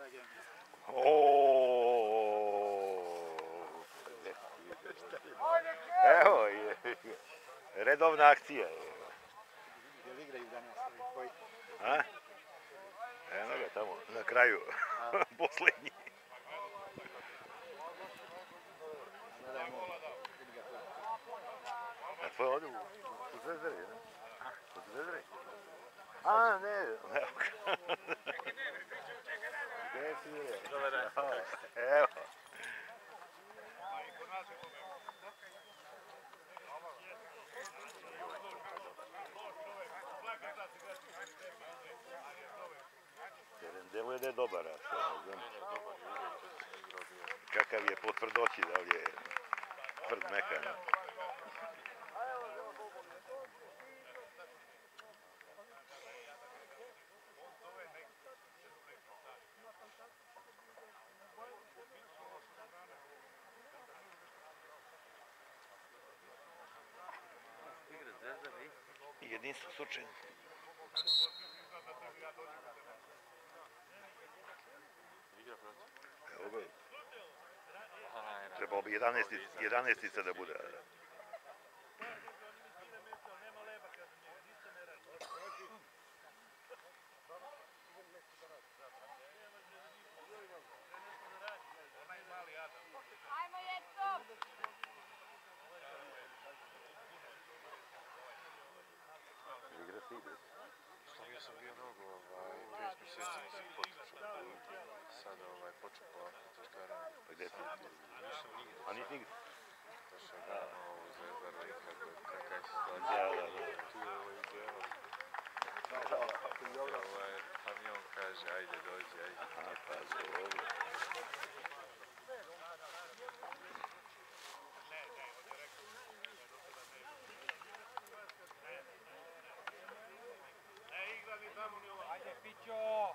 Evo je, redovna akcija. Jel igraju danas koji? A? Eno ga tamo, na kraju, posljednji. A to je ovdje u Zvezdari, ne? U Zvezdari? A, ne, evo ga. Gdje si je? Evo. Deluje da je dobar, a što ne znam. Kakav je po tvrdoći, da li je tvrd mekan. Jedinstvo Surčin. Evo ga. Trebalo bi 11-ica da bude. Ajmo Jetko! Igra se ide. Slavio sam bio mnogo, 5 mjeseci nisam potičao. Sada počeo polako točkaranje. Pa gdje ti? Nisam nigdje. A nisi nigdje? Došao je dano u Zvezdar, kakaj se situacija. Tu je izgledalo. Pa mi on kaže, ajde dođi, ajde. Aha, pa dobro. Ajde, Pićo!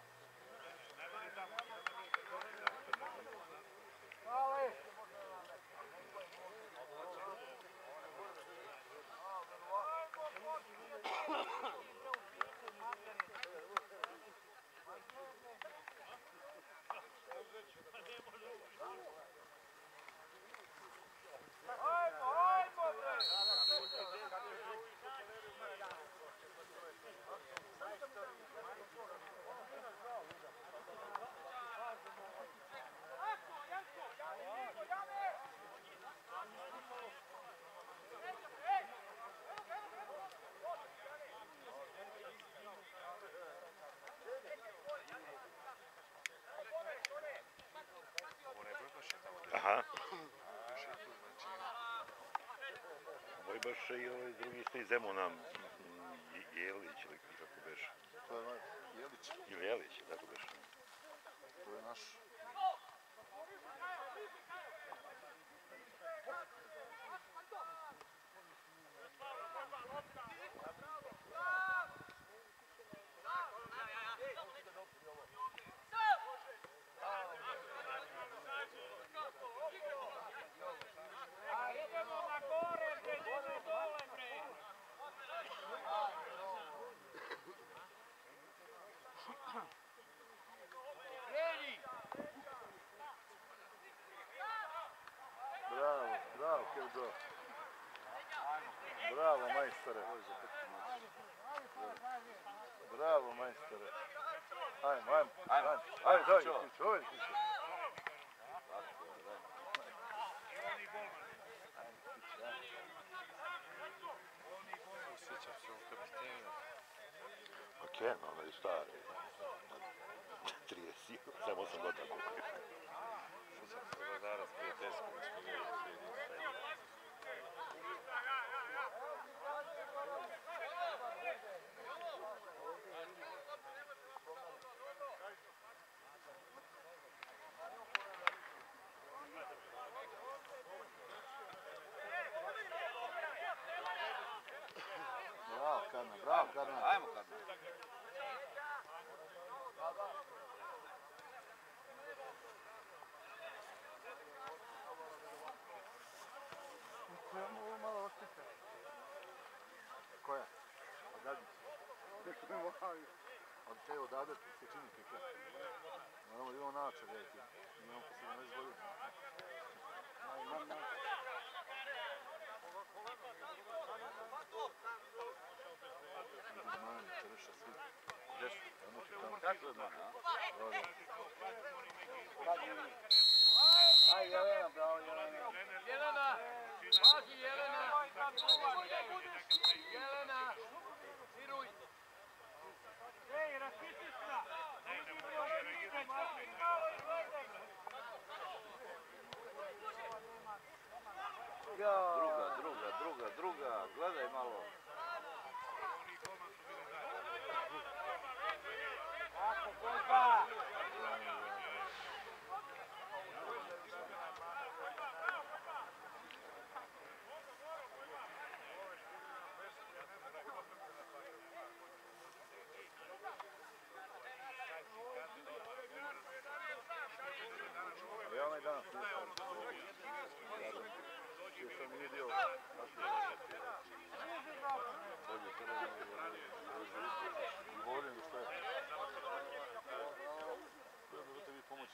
Mali! Aha. Ovo baš i ovaj drugi isto iz Zemuna, Jelić ili kako beše. To je Jelić. Ili Jelić, tako beše. To je naš. Bravo, Kevđo. Bravo, majstore. Bravo, majstore. Ajmo. Ajde, daj, Kiću. Osjećam se u kapitenu. Pa Ken, ono je stari. 30, samo 8 godina koliko je. Sjećam se Vladara s prijateljskom, smo bili u jedinstva. Bravo, Karna. Ajmo, Karna. Ovo malo ošteka. Koja? Odadnice. Od te odade se čini kika. Naravno junače, gledajte. Imamo po 17 godina. Zmani, Črša, svi. Gdje su? Kako je Zmani, a? Aj, Jelena, bravo, Jelena. Jelena! Pazi, Jelena! Jelena! Siruj! Ej, rasistisna! Druga, gledaj malo. Ako, borba! Ja onaj dan što sam mi dio bolje teren i govorim da što je. Možete vi pomoći.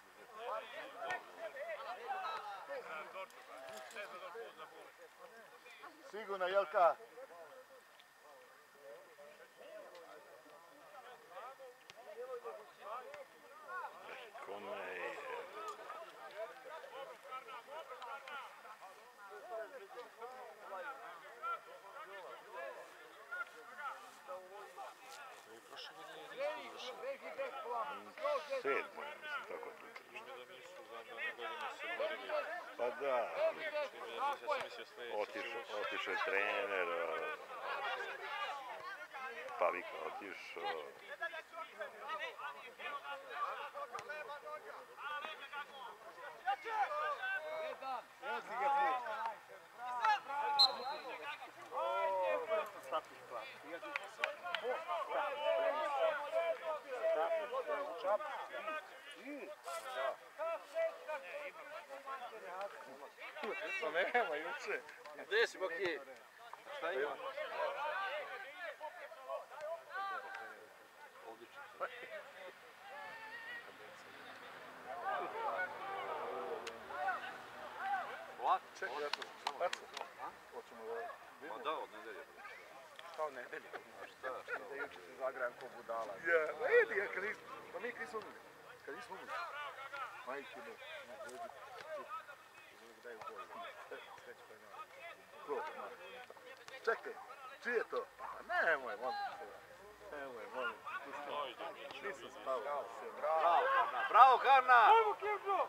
Sigurno, Jelka. Kome je... Sedmo, ja mislim, tako otprilike. Pa da, otišao je trener, Pavika otišao. To nema juče. Gdje si, Boki? Šta ima? Čekaj, hoćemo Ma da, od nedelje. kao nedelje. Šta? Da juče se zagrajem ko budala. Pa mi kad nismo umili. Kad nismo umili. Majke ne. Daj u boju. Sreći pa nema. Ko? Čekaj, čiji je to? Nemoj, molim se. Nemoj, molim. Nisam spavao. Bravo, Karna! Ajmo, Kevđo!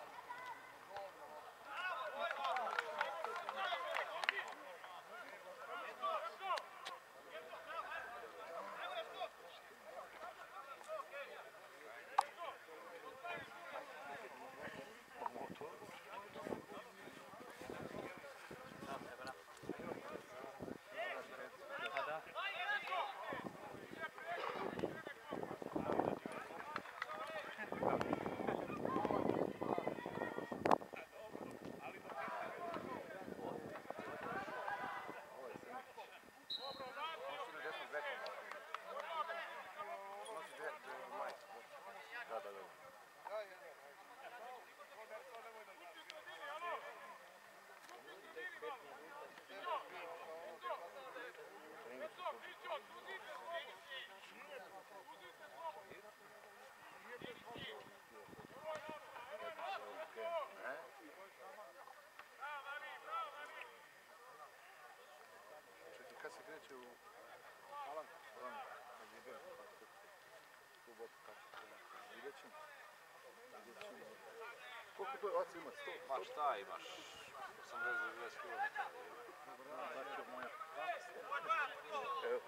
Kad se kreće u Alan, kad idem, subotu kako se kreće, vidjet ćemo. Koliko to oca ima? 100? Ma šta imaš? 80 km. Znači moja evo.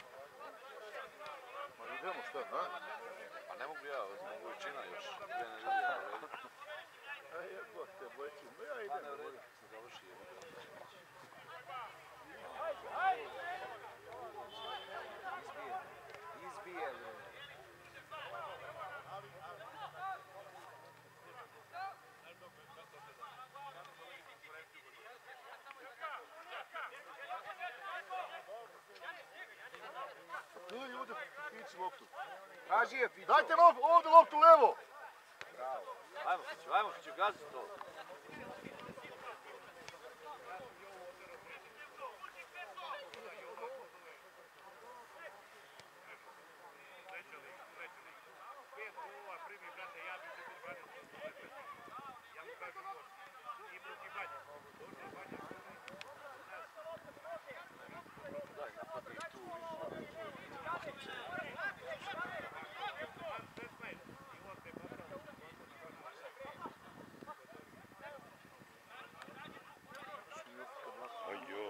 Ma idemo šta, a? Pa ne mogu ja, mogu većina još. 2 nedelje, ali... A jebote, bojci, no ja Pa idem. ne u redu, se završi. Izbije. Ljudi, ići loptu. Traži je, Pićo. Dajte ovdje loptu levo. Ajmo Fiću, gazi to. Daj, napadi tu. Ajo.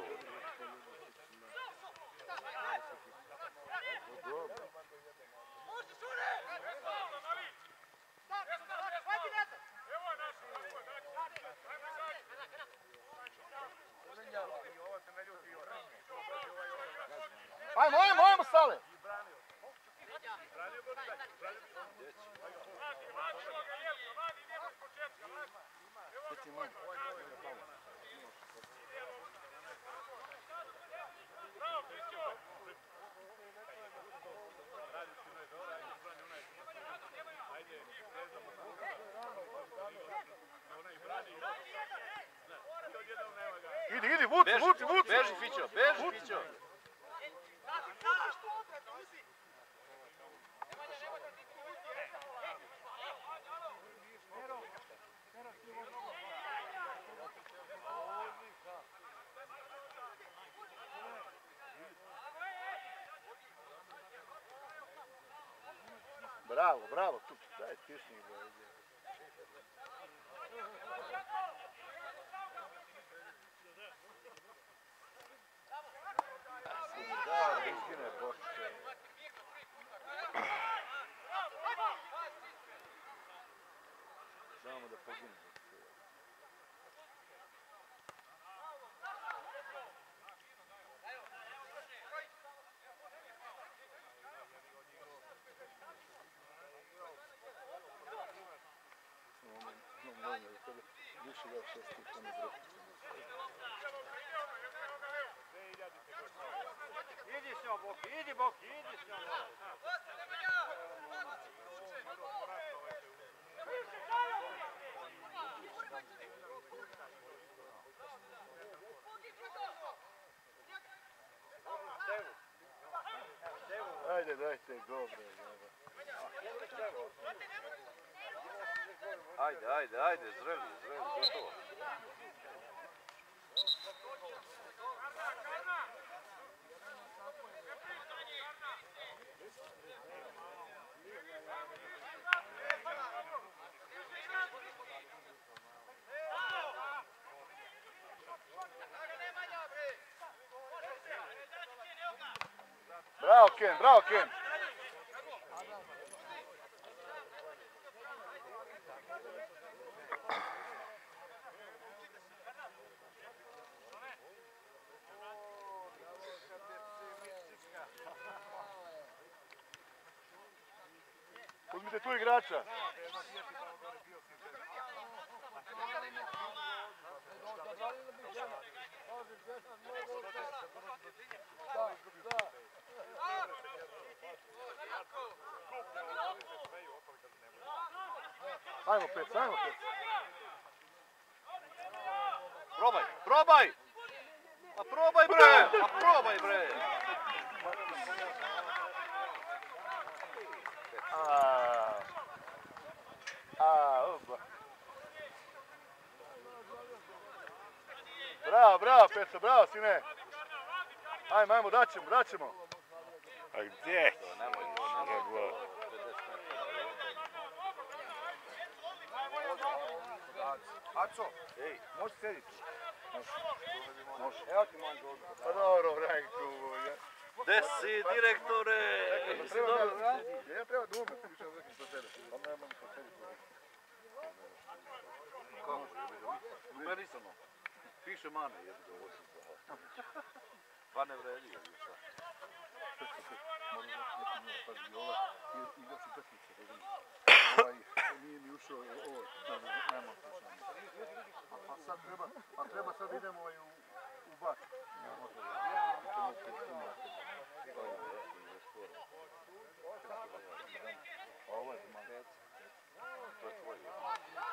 Ajmo, Sale! Idi, vuci! Beži Fićo, beži Fićo. Bravo, tu, daj, stišni. Da, iskine pošće. Znamo da pogine. Više ga šesti tamo drugi. Idi s njom, Boki, idi s njom. Ajde, dajte go, bre. Ajde, zreli, gotovo. Bravo, Ken! Uzmite tu igrača. Ajmo pet. Probaj! A probaj bre! Oba. Bravo, Peco, bravo, sine. Ajmo, daćemo. A gdje? Aco, možeš sediti? Može. Evo ti moj dobro. Pa dobro, vraj tu. Gde si, direktore? Ja treba dume, ti više uzeti sa tebe. Pa ne mogu sa tebi. Kako? Meni samo. Piše mane jedno ovo. Pa ne vredi je šta. Igra su utakmice, nije mi ušao ovo, nema a treba sad idemo u bak. Ovo je malo. To je tvoje.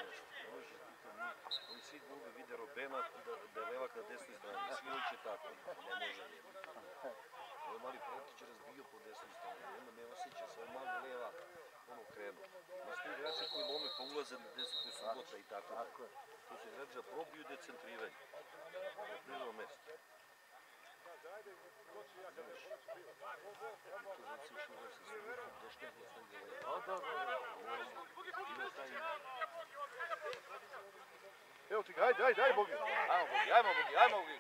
Oni svi glubi vide Robena da je levak na desnoj strani. Svi on će tako. Ne može nije. Ovo mali Protić je razbio po desnoj strani. Onda ne osjeća se. Ovo mali levak. Ono krenu. Ima su igrači koji lome pa ulaze na desnu subota i tako. To su igrači da probiju decentriranje. Na prvo mesto. Evo ti ga, ajde, Bogi. Ajmo Bogi.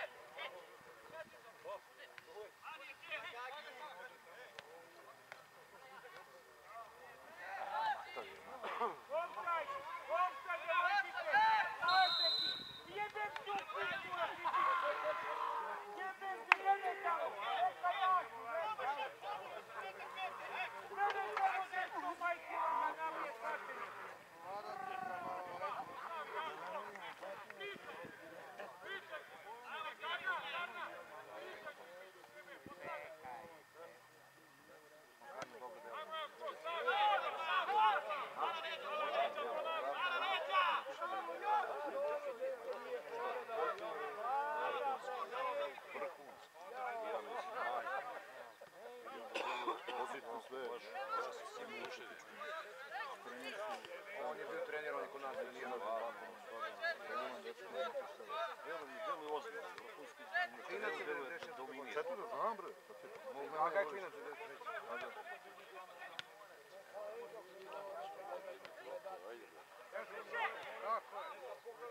On je bio trener, on je kod nas trenirao. Djeluju ozbiljno. Klinac je 96. Dominira. Četvrlo, znam bre. A kaj je klinac 93? Tako je.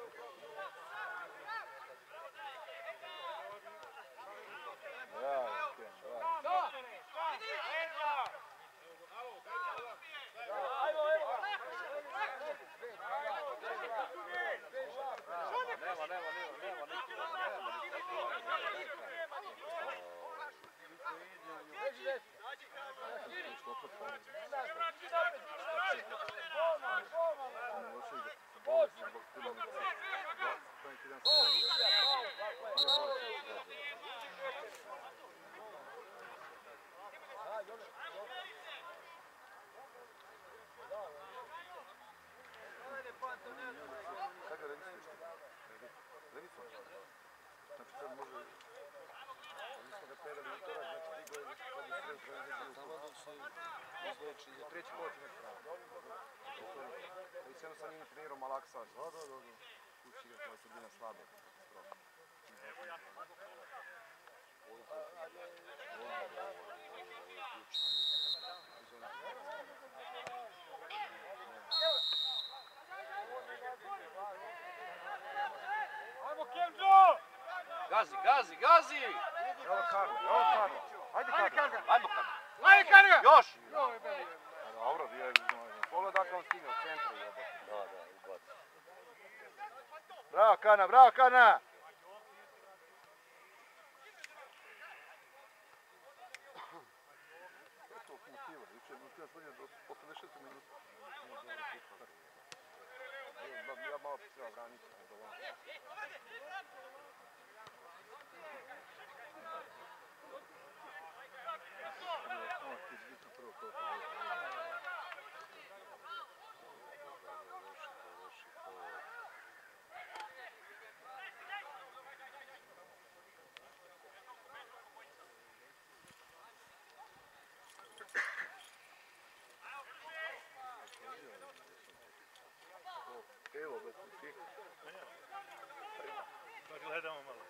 Sad ga registruješ ti? Registrujem. Znači sad može... Mi smo ga predali utorak, znači ti godine kad bi sve tranziziju. Samo dok se izleči za Treći koč imaš pravo. I sve sam njim trenirao Malaksa. Da. Kući ga koja je sredina slabe. Ajmo Kenzo! Gazi! Evo Karlo. Ajde Karlo. Ajde Karga! Još! Dobro, bio je... Pogledaj kako on stigne u centru. Da, ubaci. Bravo Kana! To motiva, jučer motiva svodnje do 86 minuta. Ja malo treba granicu. Evo, bez ti. Pa gledamo malo.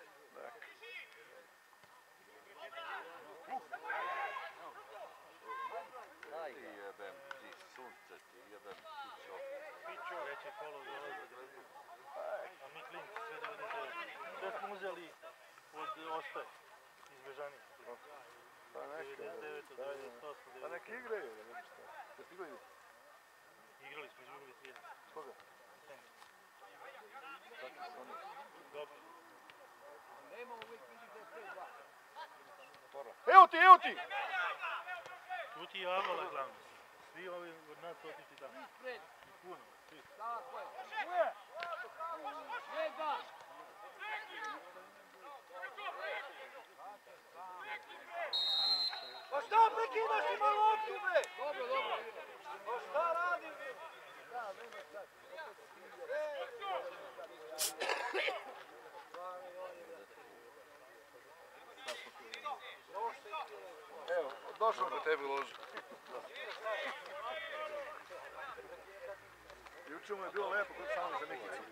Ti jebem, ti sunce, ti jebem, pićo. Treće kolo dolazi. A mi klinci sve 99. Sve smo uzeli od Ostoje iz Bežanije. Pa neka. 99, 98, Pa nek igraju, da vidiš šta. Da ti igraju? Igrali smo, izgubili 3. Koga? Tako su oni. Dobro. Evo ti! Tu ti je Avola glavni. Svi ovi od nas su otišli tamo. I puno, svi. Pa šta prekidaš ima loptu, bre? Dobro. Pa šta radim? došao. Na tebi loži. Juče mu je bilo lepo kod samo za Mikicu.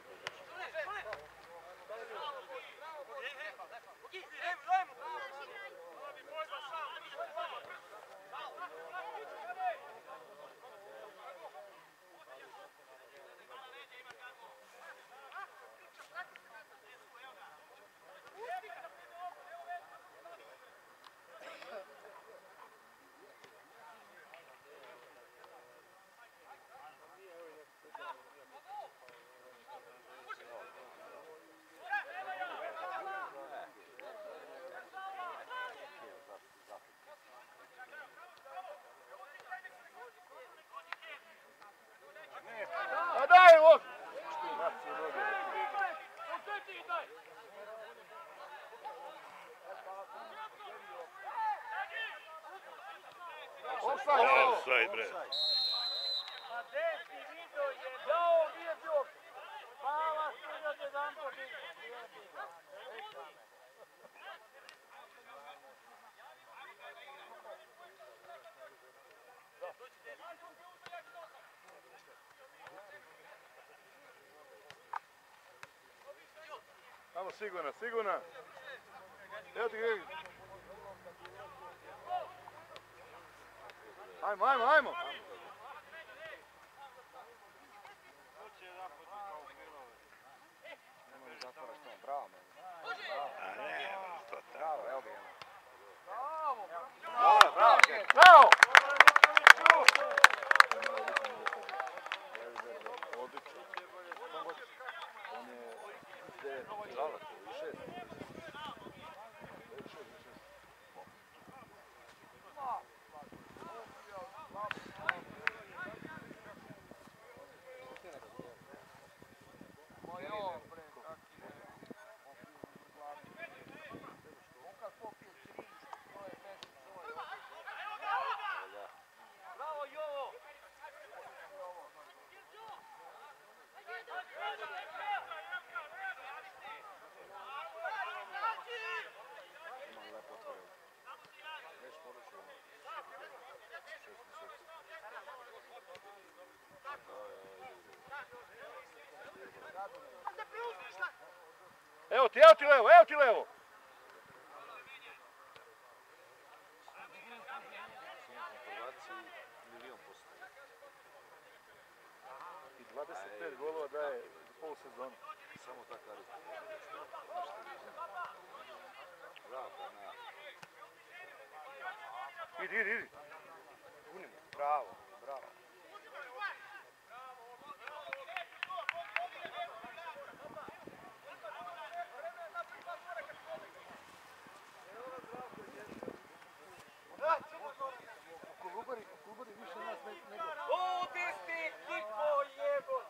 A daj, lok! Offside, evo! Offside, bre. A desi video je dao, nije bio. Hvala, stiga te dan to Tamo sigurna, sigurna. Evo ti Gregi. Ajmo, ajmo, ajmo. A ne, to tako. Bravo! Bravo Jovo! Evo ti levo, evo ti levo! I 25 golova daje za polu sezonu. Samo ta karika. Bravo, na. Idi. Bravo, bravo. Kolubari više nas nego... Ludi si, Kiko, jebo!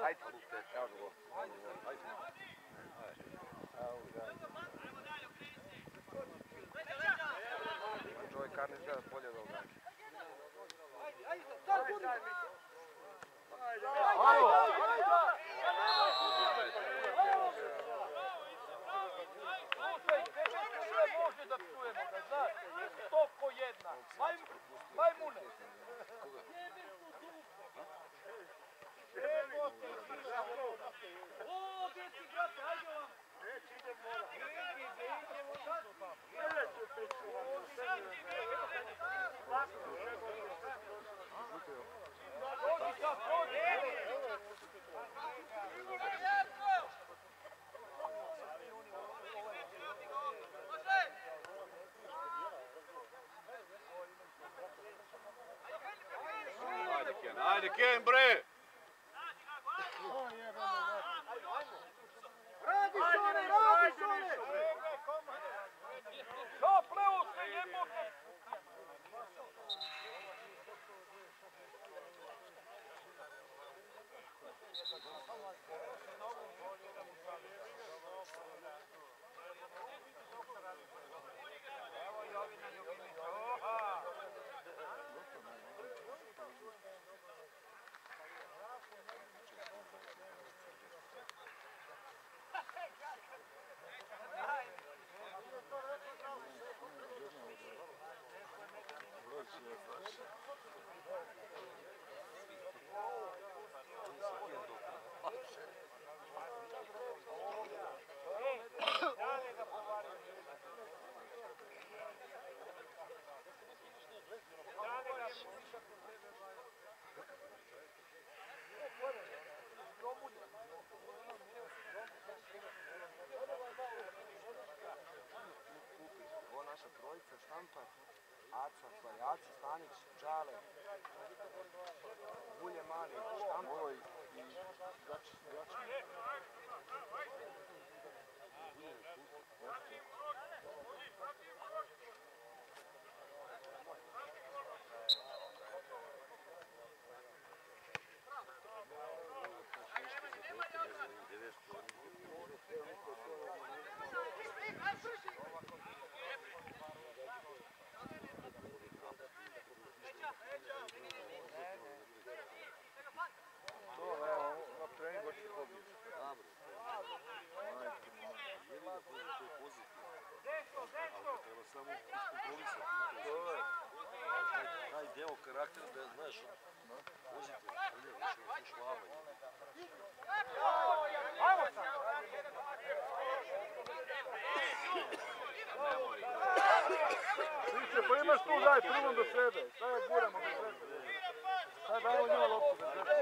Ajde, evo ga, Joey Carnes gleda bolje od ovoga. Slušaj, tebe psuje može da psujemo ga, znaš, to ko jedna. Majmune. O, gdje si, brate, hajde vam. Dođi sad, dođi. Ajde, Ken, bre! Radi Sone, radi Sone! Šta pleo se jebote? Evo Jovina Ljubimić, oha! Ovo naša trojica, Štampar, Aca, Tvajaci, Stanić, Čale, Bulje Mali, Štampar i Gačić. Taj deo karaktera da je, znaš, pozitivno, više šlavanje. Ajmo sad! Siče, pa imaš tu, daj prvom do sebe. Šta ja guramo do sebe? Sad dajmo njima loptu do sebe.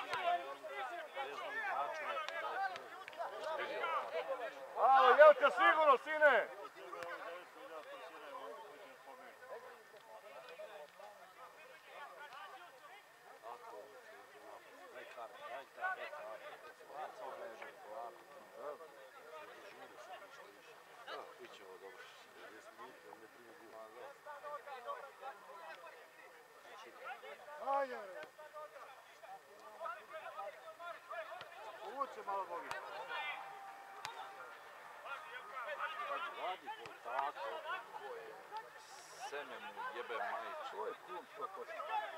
Alo, Jelka sigurno, sine! Uvuče malo Bogić. Radi to tako. Seme mu jebe majicu. To je kum što košta.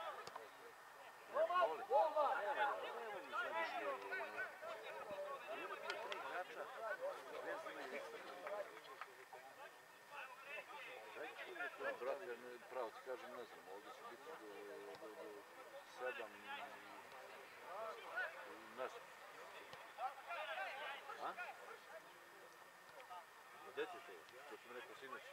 Brate, pravo ti kažem, ne znam, ovdje će biti do 7, ne znam. A? Gdje ti to? To sam rekao sinoć.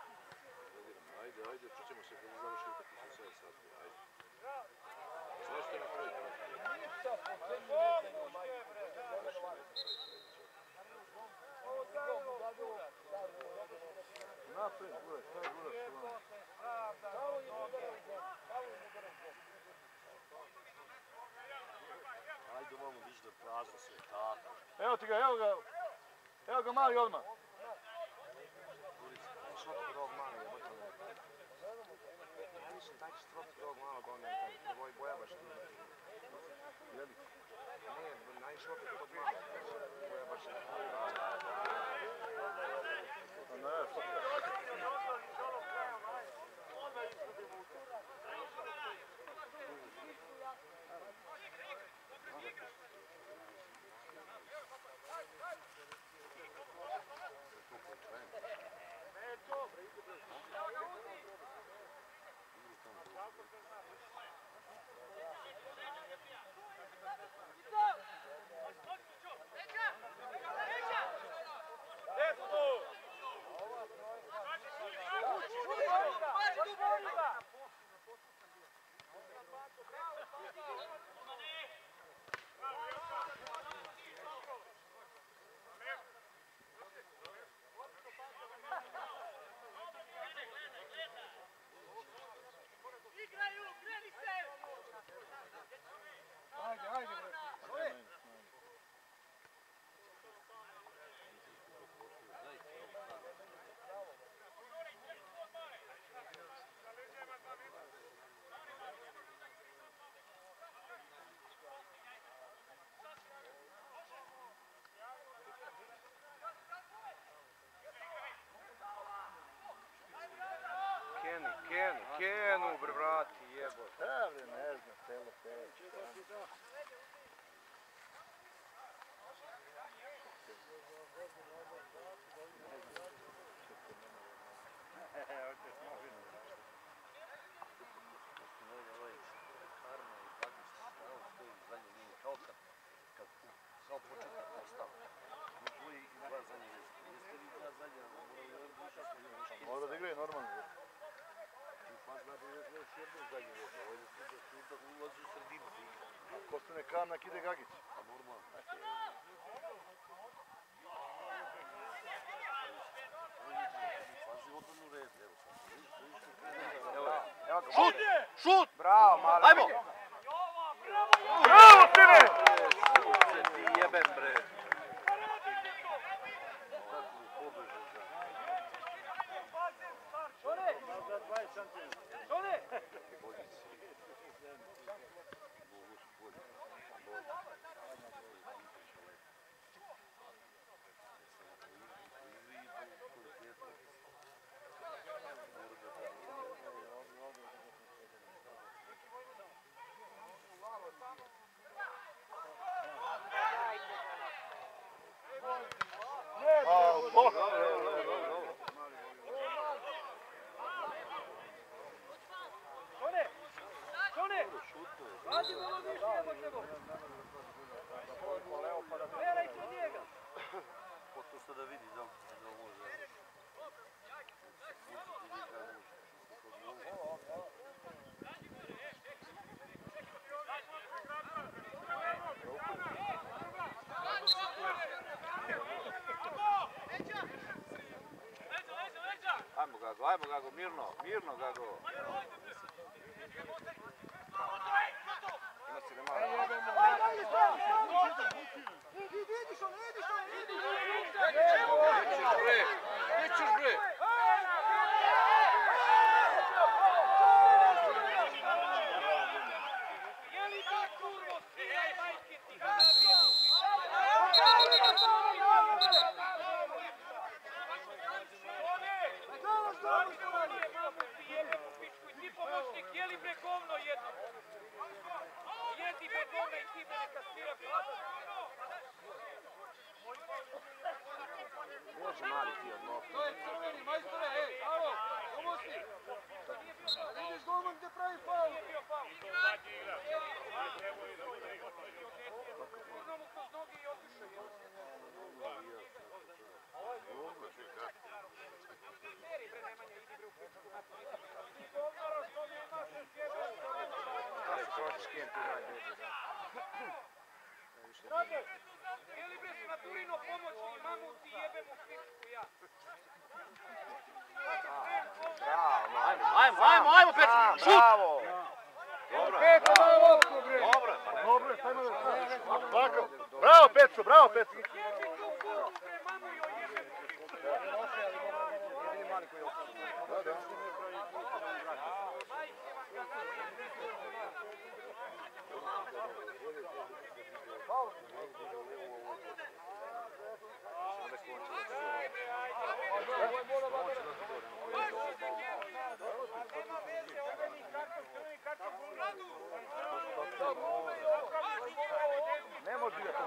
Ajde, čućemo se kada završi utakmicu, sve sati, ajde. Sve što je napraviti, brate. Ništa, posljednji nedelju, majke. Naprijed, gure, šta je gura što vam? Ajde ovamo viš da prazno sve, tako. Evo ti ga, evo ga mali odmah. Što ti kod ovog malo je, bote ne. Ja mislim, daj ćeš troti kod ovog malo da on je taj, ovo je boja baš nije. Jeli? Ne, naišao opet to dvije. Koja baš je... Kenu, bre, vrati, jebo. Da, bre, ne znam, celo peč. Možda da igraju normalno. Ako ostane Karnak, ide Gagić. Šut! Šut! Bravo, mali. Ajmo! Bravo, Tine! Se ti jebem, bre. Ajmo Gago, mirno Gago. Ima si nemala. Nećeš bre! Može mali ti od lopta. To je crveni, majstore, ej, alo, pomoćnik. Vidiš golman gdje pravi faul. Gurno mu kroz noge i otišao. Meri bre, Nemanja, idi bre u pičku. Govnaro što nemaš još jedan. Ali prošli škem ti najbolje, da. Drage, jeli bre s Naturino pomoći i mamu ti jebem u pičku, ja. Ajmo, Petr, šut! Bravo! Dobro, Bravo, Petro, bravo, Petro. Jebi tu kurvu bre, mamu joj jebem u pičku. Jedini mali koji je opet. Majke vam ga nađe. Ne može igrati.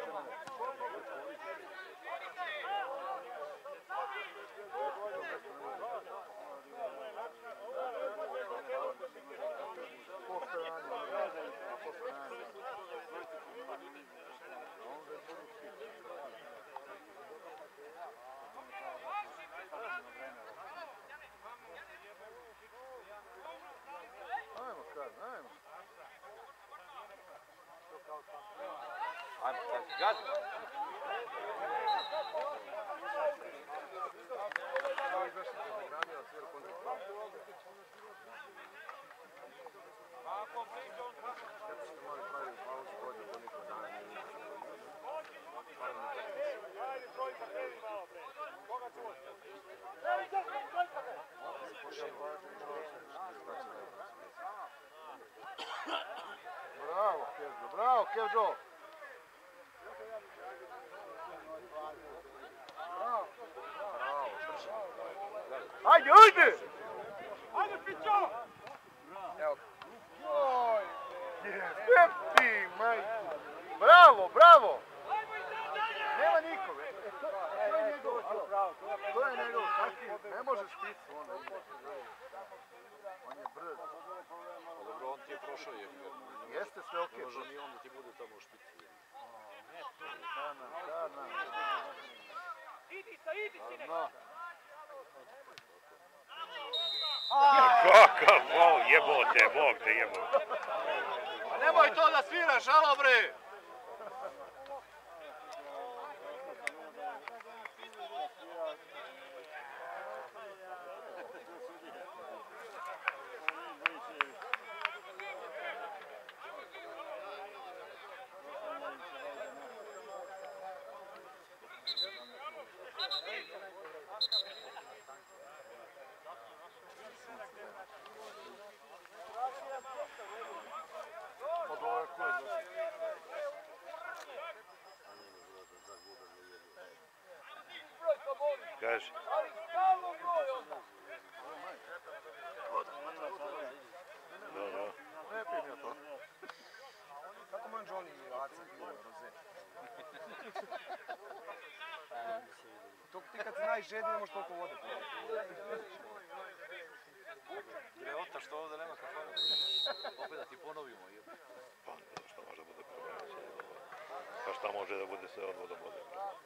Ajmo, kad, ajmo. Ajmo, gazi. Bravo, Kevđo, bravo, Kevđo. Ajde, ajde! Ajde, Pićo! Jesi, majku! Bravo, bravo! Nema nikome. To je njegov, to je njegov, ne možeš picu onda. On je brz. Pa dobro, on ti je prošao je. Jeste sve okej. Ne može ni on da ti bude tamo u špici. Da. Idi sine! Kakav gol, jebote, Bog te jebote. Pa nemoj to da sviraš, alo bre! Kaži. Ali stalno broj onda! Da. Ne primio to. Kako man Johnny Aca bio roze? Ti kad si najžedniji ne možeš toliko vode. Bre, ota što ovdje nema kafana. Opet da ti ponovimo. Pa šta može da bude problem? Pa šta može da bude sve odvodom vode?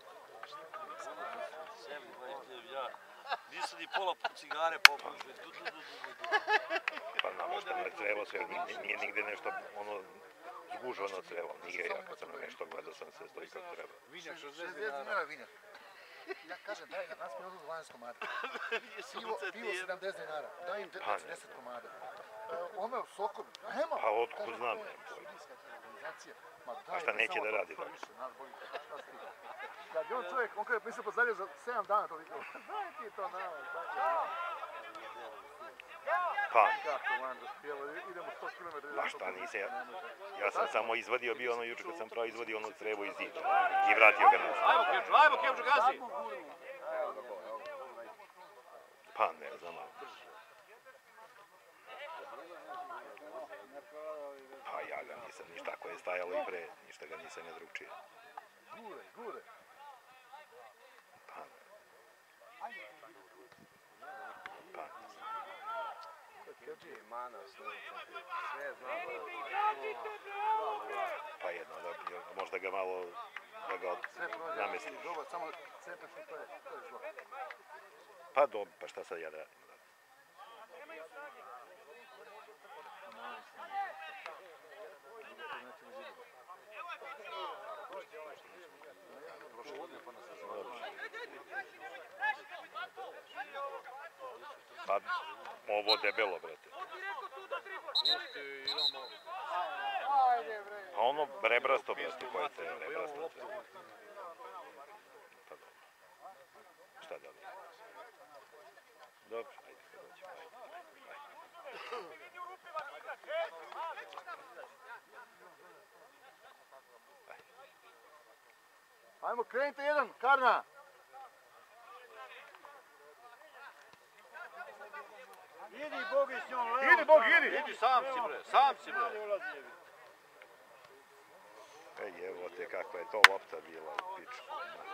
Sebi, ja. Nisu ni pola cigare popušli. Pa nama što ne crevo sve, nije nigde nešto ono zguženo crevo. Nije, ja kad sam nešto gledao sam se stoji kako treba. Vinjak 60 60 dinara. dinara vinjak. Ja kažem, daj, nas mi odu 12 komada. Pivo 70 dinara, daj im 40 komada. Ono sokovi, nema. Pa otkud znam, nema pojma. A šta neće da radi tako? Kad je on čovjek, on kada je mislio pozadio za 7 dana toliko, daj ti to nama. Pa, Kako Vanda spjelo, idemo 100 km. ma šta nisam, ja sam samo izvadio bio ono juče kad sam pravo izvadio ono crevo iz zida i vratio ga nazad. Ajmo Kevđo, gazi! Pa ne znam, pa ja ga nisam ništa ako je stajalo i pre, ništa ga nisam ne drugčije. Gure. Pa ne. Pa ne. Sve zna. Pa jedno, da možda ga malo da ga namestiš. Dobar, samo centrašni, to je zlo. Pa dobro, pa šta sad ja da radim? Pa ovo debelo, brate. A ono rebrasto, brate, koje te rebrasto. Pa dobro. Šta da li? Dobro, ajde kad dođemo, ajde. Ajmo, krenite jedan, Karna. Idi Bogi s njom, levo. Idi, Bog, idi. Idi sam si bre, sam si bre. Ej, evo te kakva je to lopta bila u pičku.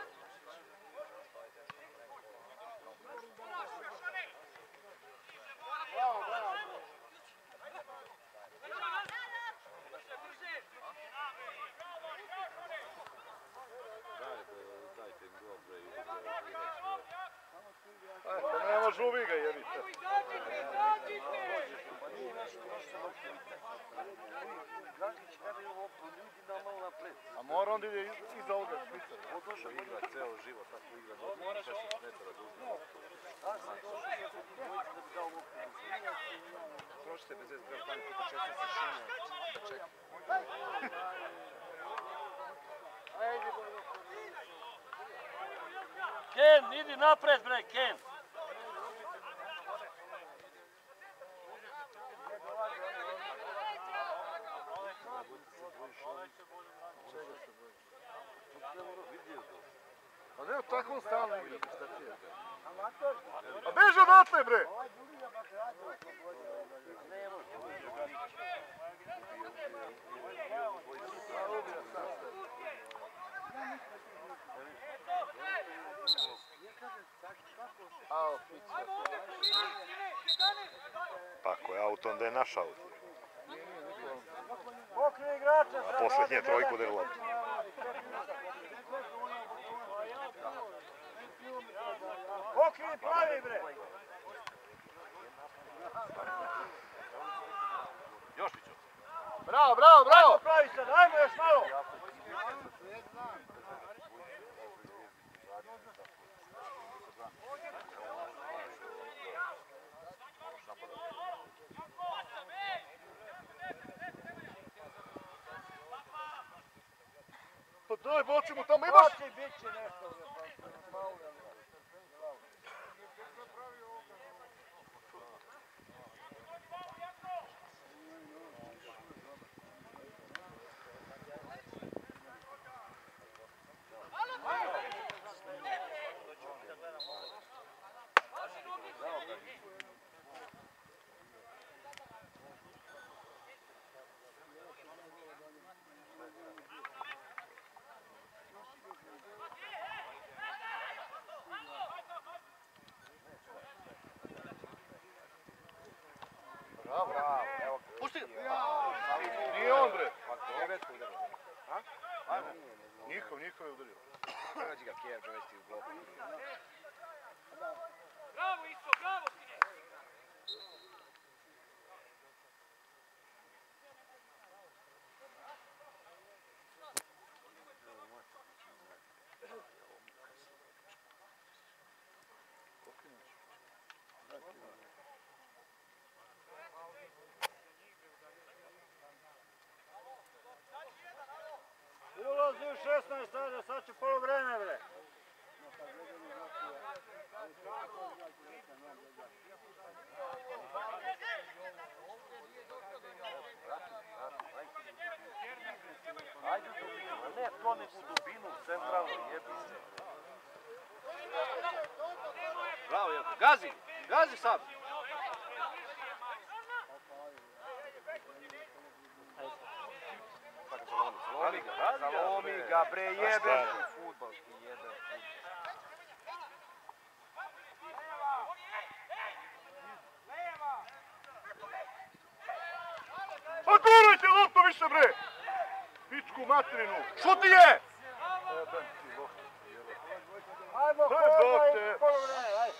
Dajte im gol bre. Pa nema žuvi ga, jebite. Dragić kada je ovo ljudi nam malo napred. A mora onda ide iza ovoga špica. On došao igra ceo život, tako igra do 16 metara do uzme. A sam došao je kod dvojice da bi dao loptu. Prošite bez veze, treba staviti po 16 šinja da čeka. Ken, idi napred bre, Ken. A ne, tako on stalno igra, šta ti je? A beži odatle, bre! Pa ako je aut, onda je naš aut. Pokri igrača. A posljednje trojku da je lopta. Pokri pravi bre. Još Mićo. Bravo, bravo, bravo! Ajmo pravi sad, ajmo još malo. Pa daj, boči mu tamo, imaš! Boči, bit će nešto. Bravo, bravo, evo. Pusti ga. Nije on, bre. Devetku udario. Njihov je udario. Prođi ga Kjer, dovesti u bloku. Bravo Iso, bravo sine. Ulazi u 16, ajde, sad će poluvreme bre. Ajde u dubinu, a ne to nego u dubinu, centralno, jebi se. Bravo Jelko, gazi, gazi sad. Zalomi ga, bre, jebem ti futbalski, jebem ti. Pa gurajte loptu više, bre! Pičku materinu! Šuti je! Ajmo, Daj, kola dokte. i poluvreme, ajde.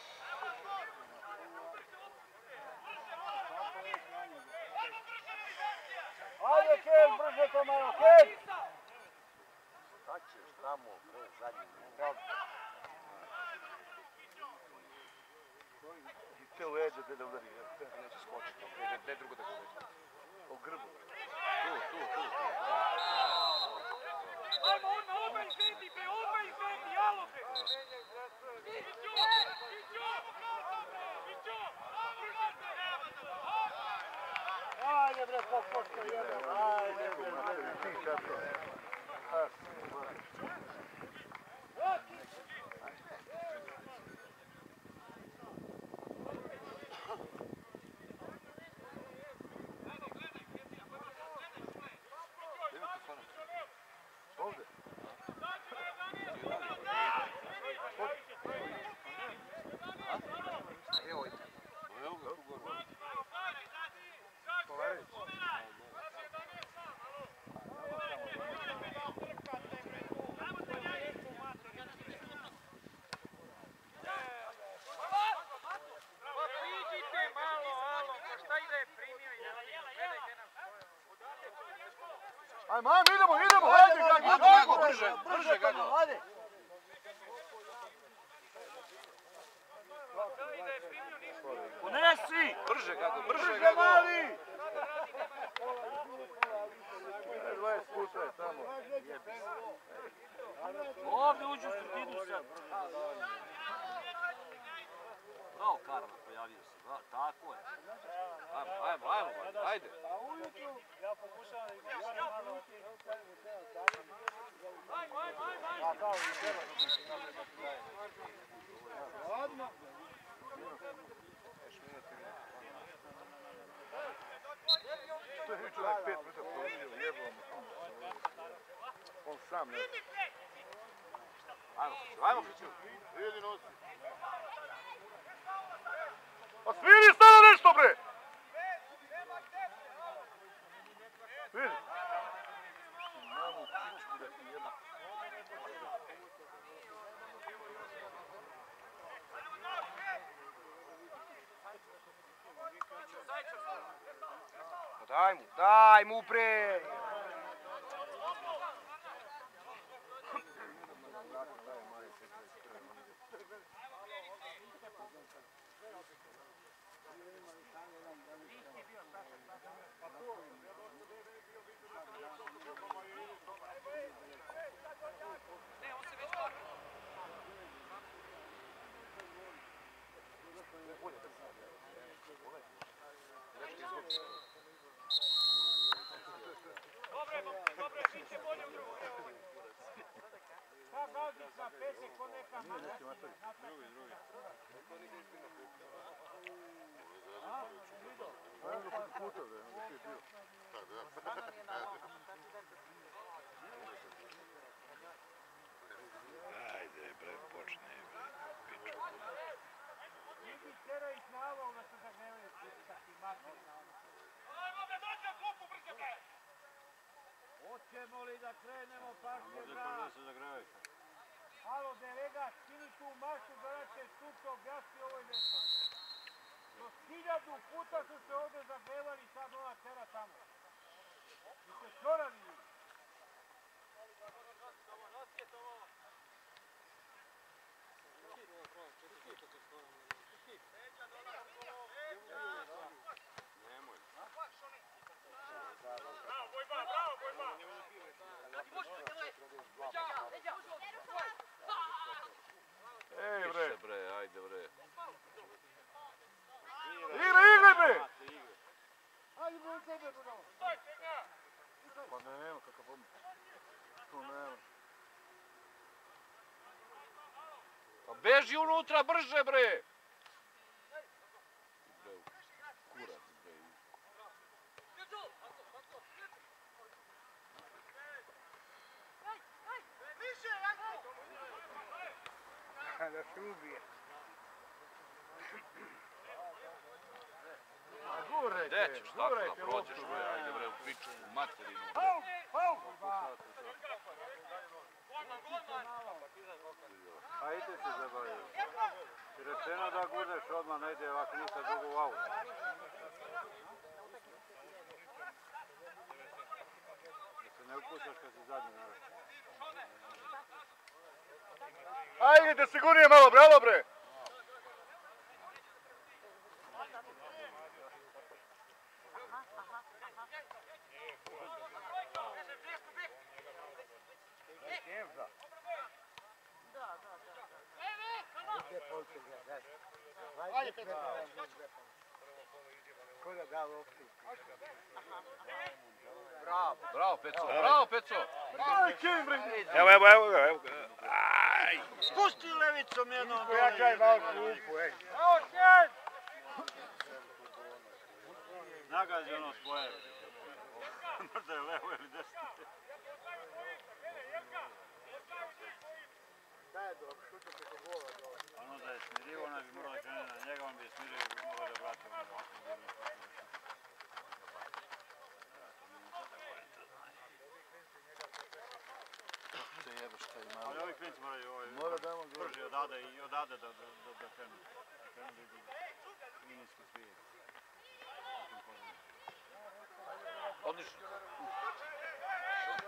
Ajde, Ken, brže to malo, Ken! Šta ćeš tamo, bre, zadnji minut. I te leđe, gdje da udari, Neće skočiti, gdje drugo da ga uveća. o grbu. Tu. Ajmo, odmah izvedi, bre, odmah izvedi, jalo, bre! Ajde, bre, pošto jebem, ajde, bre, bre. Ti kako? Ajmo, idemo, ajde Gago! Gago, brže Gago! Ajde! Unesi! Brže Gago, brže Brže Gago! mali! 20 puta je tamo. Ovdje uđu u sredinu sad. Bravo Karla, pojavio se. Bravo, tako je. Ajmo, ajde! Ja pokušavam da izgledam malo. Ladno. Što je čovjek 5 minuta položio, jebalo mu. On sam ne. Ajmo, Fiću! Vidi nosi. Pa sviri sada nešto bre! Vidi. Mamu pičku da ti jeba. Daj mu bre! Pa gaziš na pesek ko neka mana. Ajmo preko puta bre, onda ti je bio. Ajde bre, počne bre, piču. Idi tjera ih na ovo da se zagnevaju pucati materina. Hoćemo li da krenemo partije brat? Alo, delegat, skini tu maštu da neće sutra objasni ovoj nešto. Kroz 1000 puta su se ovdje zagnevali, sad ona tjera tamo. Vi ste čorali ljudi. Ej bre, Piše bre, ajde bre! igraj bre! Ajde bre u tebe, bro. Pa nema kakav pomoć. Tu nema. Pa beži unutra, brže bre! Kurac bre! Da se ubije. Gurajte, Gde ćeš tako da gurajte prođeš loptu. bre, ajde bre u piču, u materinu. Ajde se zabavljaju. Rečeno da gudeš odmah, ne ide ovako ništa drugo u auto. Da se ne upuštaš kad si zadnji naravno. Ajde, da sigurnije malo, bravo bre! Bravo Peco, bravo Peco! Aj, kim bre! Evo ga. Aj! Spusti levicom jednom. Ja kaj malo kupu, ej. Evo sjed! Nagazi ono svoje. Možda je levo ili desno. Ono da je smirivo, ona bi morala krenuti na njega, on bi je smirio i bi morao da vrati ono ovako bilo. Se jebeš kaj Ali malo. ovi klinci moraju Mora damo gore. brže odade i odade da krenu. Da krenu da idu linijski svi. Odlično.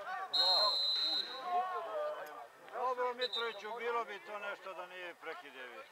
Dobro, Mitroviću, bilo bi to nešto da nije prekidevi.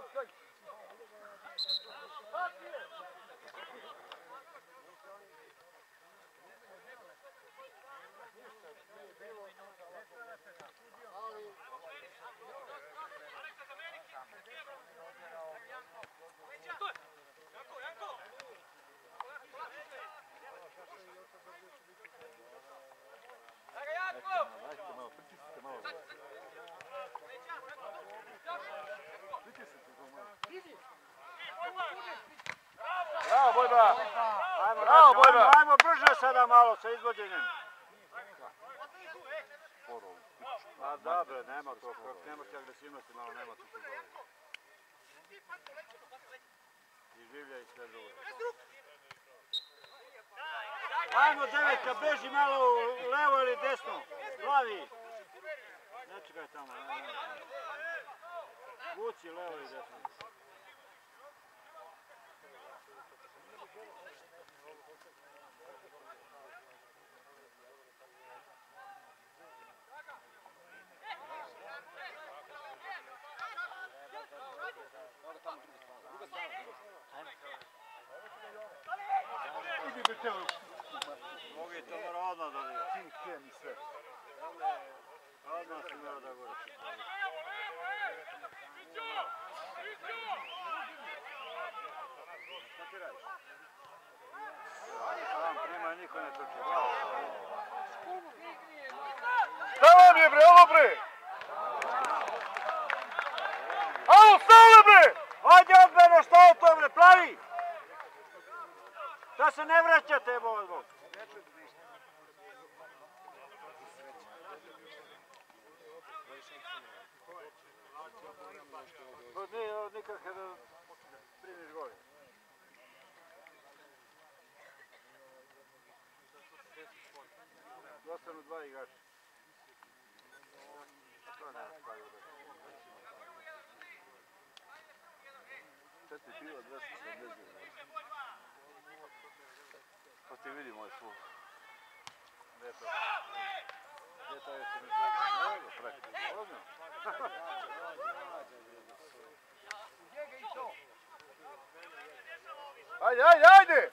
Bravo, Bojba! Bravo, Bojba! Ajmo brže sada malo sa izvođenjem. A dobro, nema to, nema te agresivnosti, malo nema tu se zove. I življa i sve drugo. Ajmo devetka, beži malo levo ili desno, glavi. Ne čekaj tamo, ne. Vuci levo i desno. Mogi to mora odmah da nije. King Ken i sve. Odmah se mora da gore. Šta ti radiš? Sam prima i niko ne trči. Šta vam je bre, ovo bre? Alo, stale bre! Ajde odmeno, šta je to bre, plavi! Šta se ne vraćate, evo zbog? Nije nikak da primiš goli. Ostanu dva igrača. Šta ti bilo 270? Pa ti vidi moj svoj. Gdje to? Gdje to je što mi? Evo, preko. Ozno. Ajde, ajde, ajde!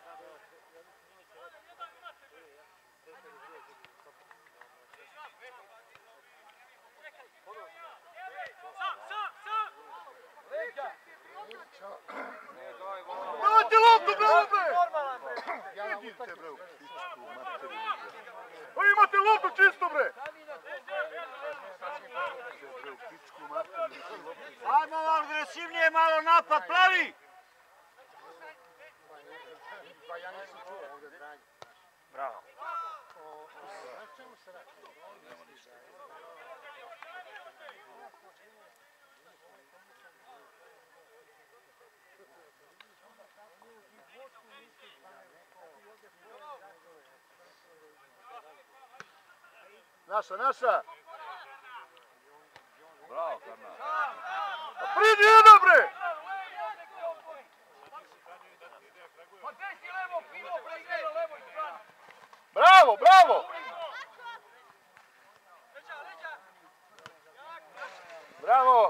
Dajte loptu, bre! Idite, bre, u pičku materiju. A imate loptu čisto, bre! Bre, u pičku materiju. Ajmo agresivnije, malo napad, plavi! Bravo. Naša, naša! Bravo, Karna. Pridi jedan, bre! Bravo, bravo! Bravo!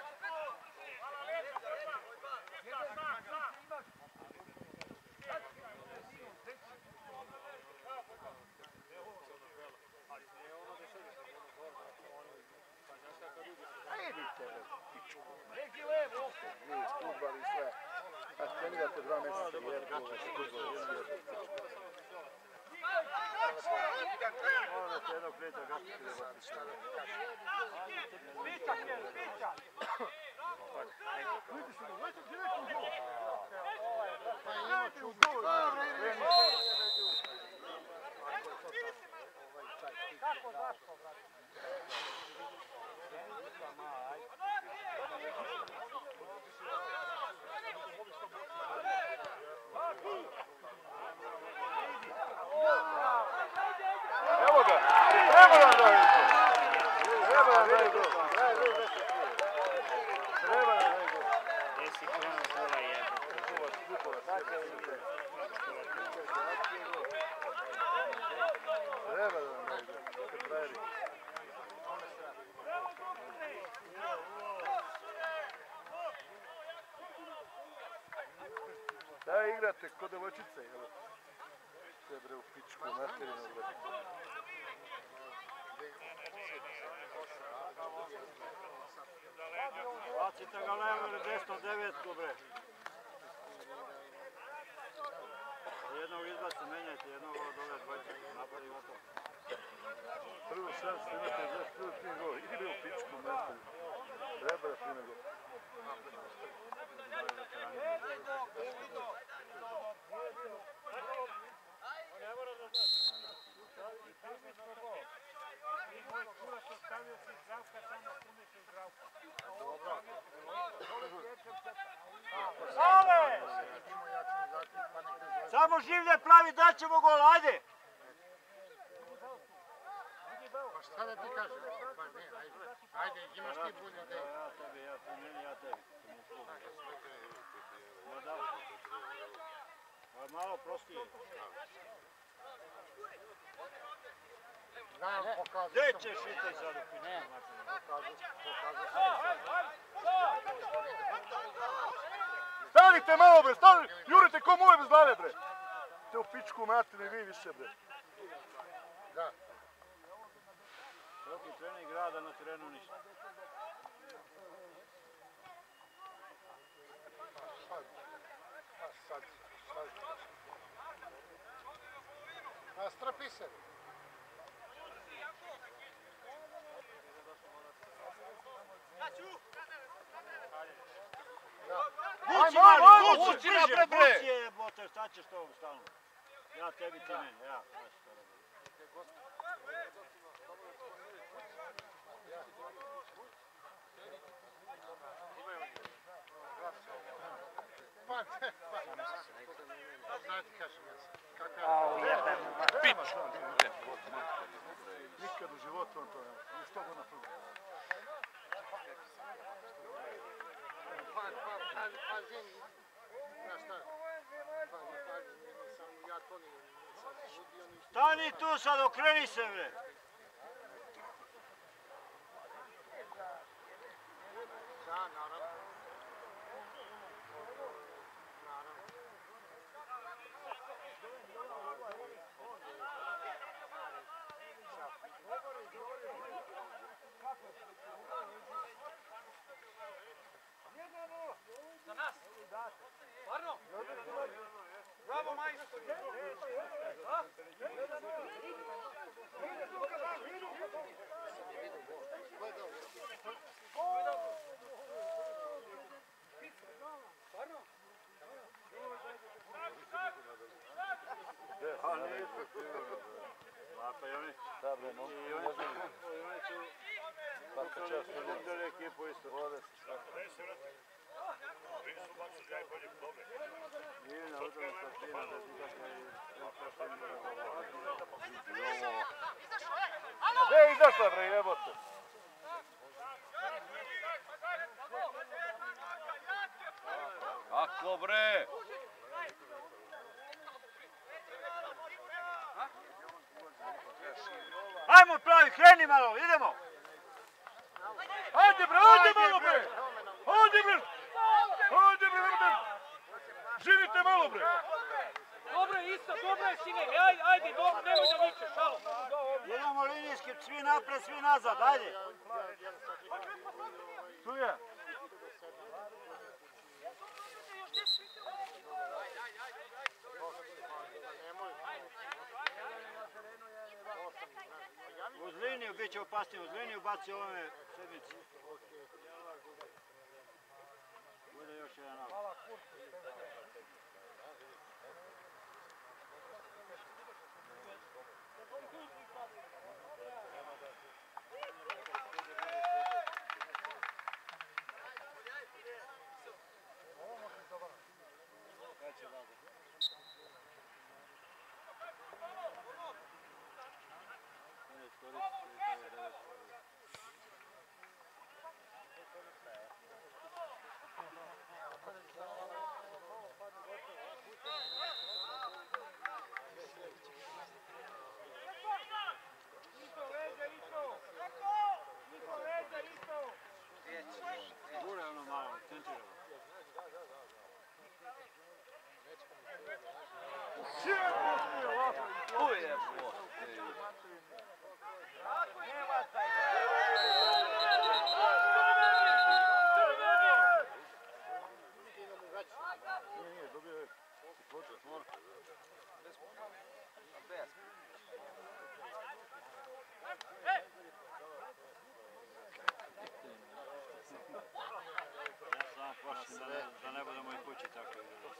Neki levo, opet. Mi iskudbali sve. A trenirate 2 mjeseca u Jerku, Ono se jednog prijatelja kako ti je Pičak je, pičak. Kako, zašto, brate? Evo ga! Treba nam da je to! Treba nam da je to! Da igrate kod devojčice, jel? Sve bre u pičku, materinu bre. Bacite ga levo ili desno, devetku bre. Jednog izbaci, menjajte, jednog od ove dvojče, napadi gotovo. Prvo šansu imate za prvi prvi gol. Idi bre u pičku, materinu. Treba da prime gol. Sale! Samo življe pravi, daćemo gol, ajde! Pa šta da ti kažem? Pa ne, ajde. Ajde, imaš ti bolje ideje. Ja tebi, ja tebi. Malo prostije. Znam, pokazao Gdje sam. ćeš itaj sad u pičku? Stanite malo bre, stanite! Jurite ko moje bez glave bre! Te u pičku matine, vi više bre. Da. Svaki trening grada na terenu ništa. Sad. A strpi se. Vuci, Ajmo, Mali, vuci, vuci napred, napred, bre! vuci jebote, šta ćeš to stalno? Ja tebi, ti meni, ja. Pa, znate kažem ja sam. Kakav je? Nikad u životu on to ne. Nije 100 godina prvi. Pazi, znaš šta? Ja to nisam nudio ništa. Stani tu sad, okreni se bre. Da, naravno. Bravo, majstor! A nisu ti Lapa i oni. Da bre, no. I oni su Svaka čast. uzeli ekipu isto. Vode se svaka. Nije na udaru Statina da ti dakle Gdje je izašla bre, jebote? Kako bre? Ajmo pravi, kreni malo, idemo! Ajde bre, ajde malo bre! Ajde bre! Ajde bre, ajde! Živite malo bre! Dobro je isto, dobro je sine, ajde, dobro, nemoj da vičeš, šalo. Idemo linijski, svi napred, svi nazad, ajde! Tu je! Uz liniju, bit će opasnije, uz liniju baci ovome sedmici. Bude još jedan aut. Nije, dobio je ploču. Ja sam plašim da ne budemo i kući tako igrati.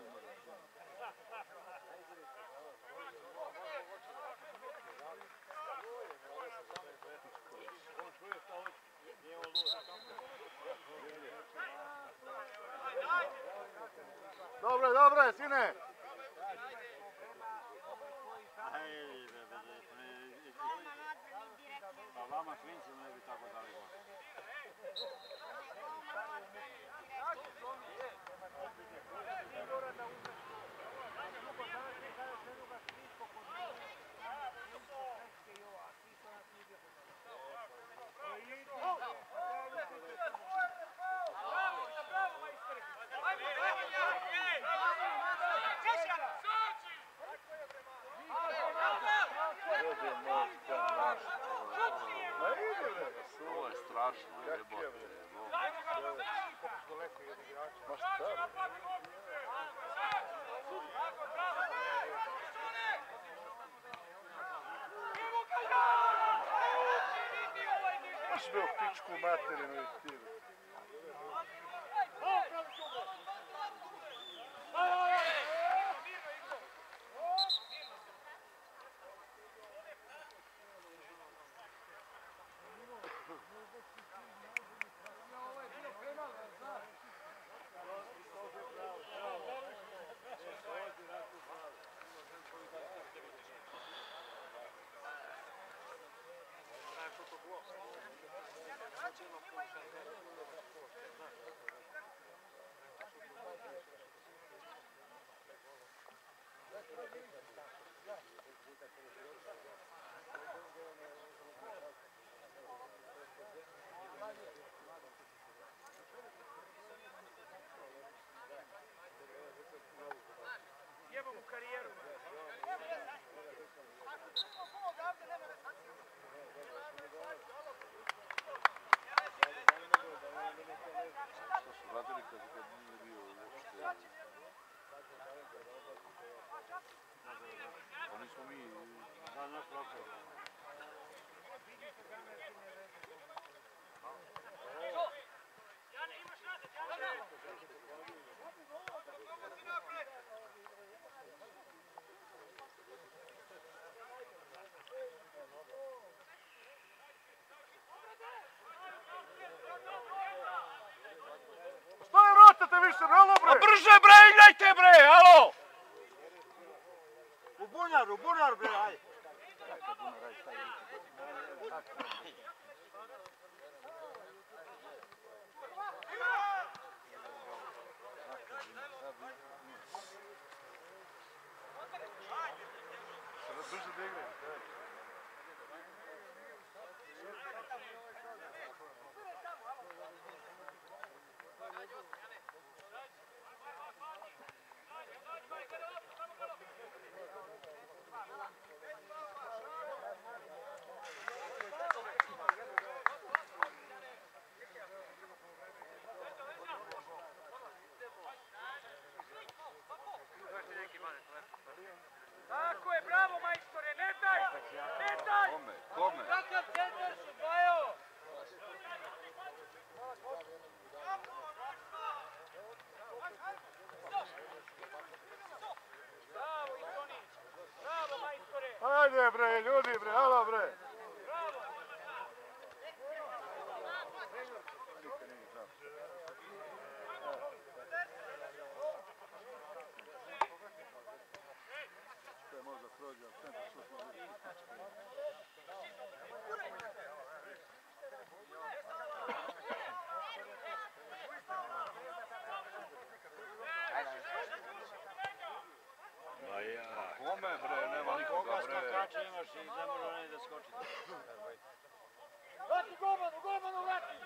Dobro, dobro, sine! Pa vama klincima ne bi tako dali gol. Ovo je strašno, jebote. Ma šta? Baš me u pičku materinu i ti. Jebo mu karijeru. Što su radili kad nije bio uopšte... Pa nismo mi... Da, naš lokal. Što je rotate više, nelo bre? A brže bre, igrajte bre, alo! U bunar bre, ajde. Brže da igraju. Tako je, bravo majstore, ne daj! Ne daj! Kome? Kakav centar si Bajo! Bravo Istonić! Bravo majstore! Ajde bre, ljudi bre, alo bre. Bravo! Što je možda prođe, centar što smo vidjeli. Ma ja. Kome bre, nema nikoga Koga bre. skakača imaš i ne može onaj da skoči. Vrati golmanu, vrati!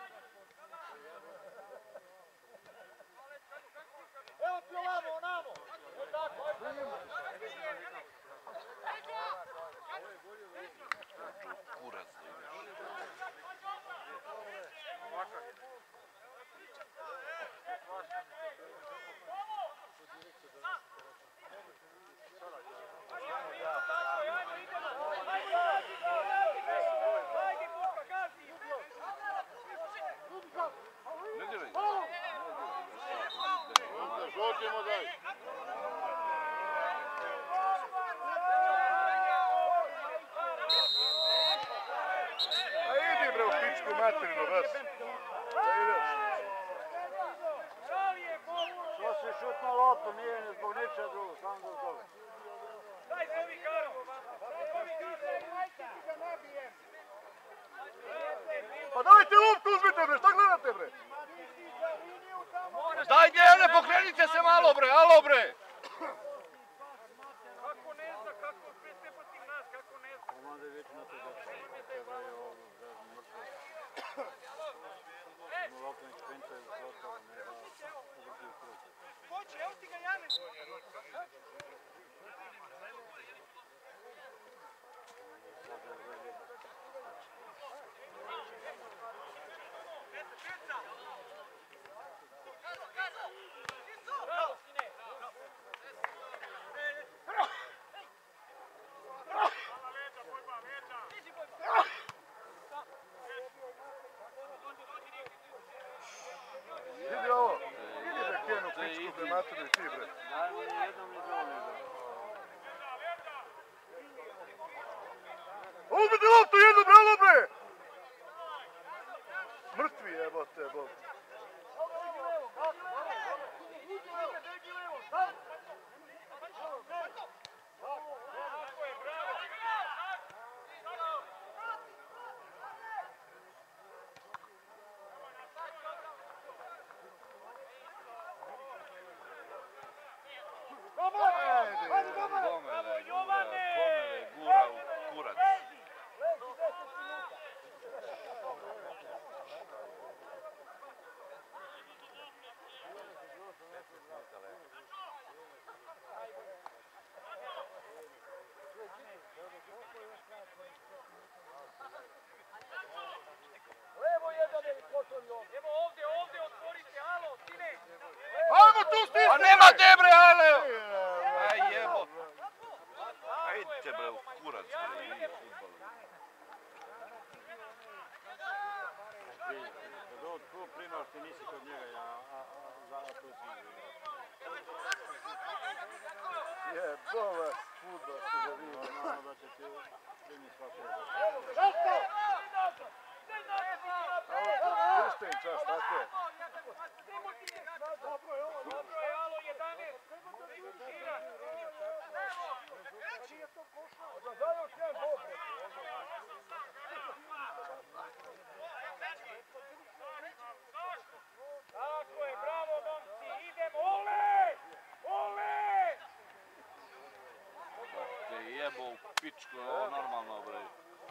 Evo ti ovamo, onamo! E tako, ajde! ćemo dalje. A idi bre u pičku materinu, raz. Da ideš. To si šutno loptu, nije ni zbog ničega drugo, samo zbog toga. Daj se ovi Karo! Pa dajte loptu, uzmite bre, šta gledate bre? Daj Dejane, pokrenite se malo bre, alo bre! Kako ne zna, kako sve protiv nas, kako ne zna? Komanda je već na to da treba je ovo mrtvo. Lopta nek penca je zlotava, ne da uvrti u krug. Hoće, evo ti ga Janez! Bravo, sine! Vidi ovo, vidi bre Kenu pičku bre materinu i ti bre. Dajmo ni jednom ni drugom ne da. Uzmite loptu jednu bre, alo bre! Mrtvi jebote, bol. Komele gura u kurac. Evo ovdje, otvorite, alo, sine! Ajmo tu stisni! A nema te bre, ale! Aj jebo. Ajde bre u kurac bre, i futbol. Kad ovo tu primaš ti nisi kod njega, a tu si Jebova futbol se da vidi. normalno da će ti primi svako. Pušte im čas, tako je. Dobro je, alo, 11! Šira! Tako je, bravo momci, idemo, ole! Ole! Te jebo u pičku, ovo normalno bre.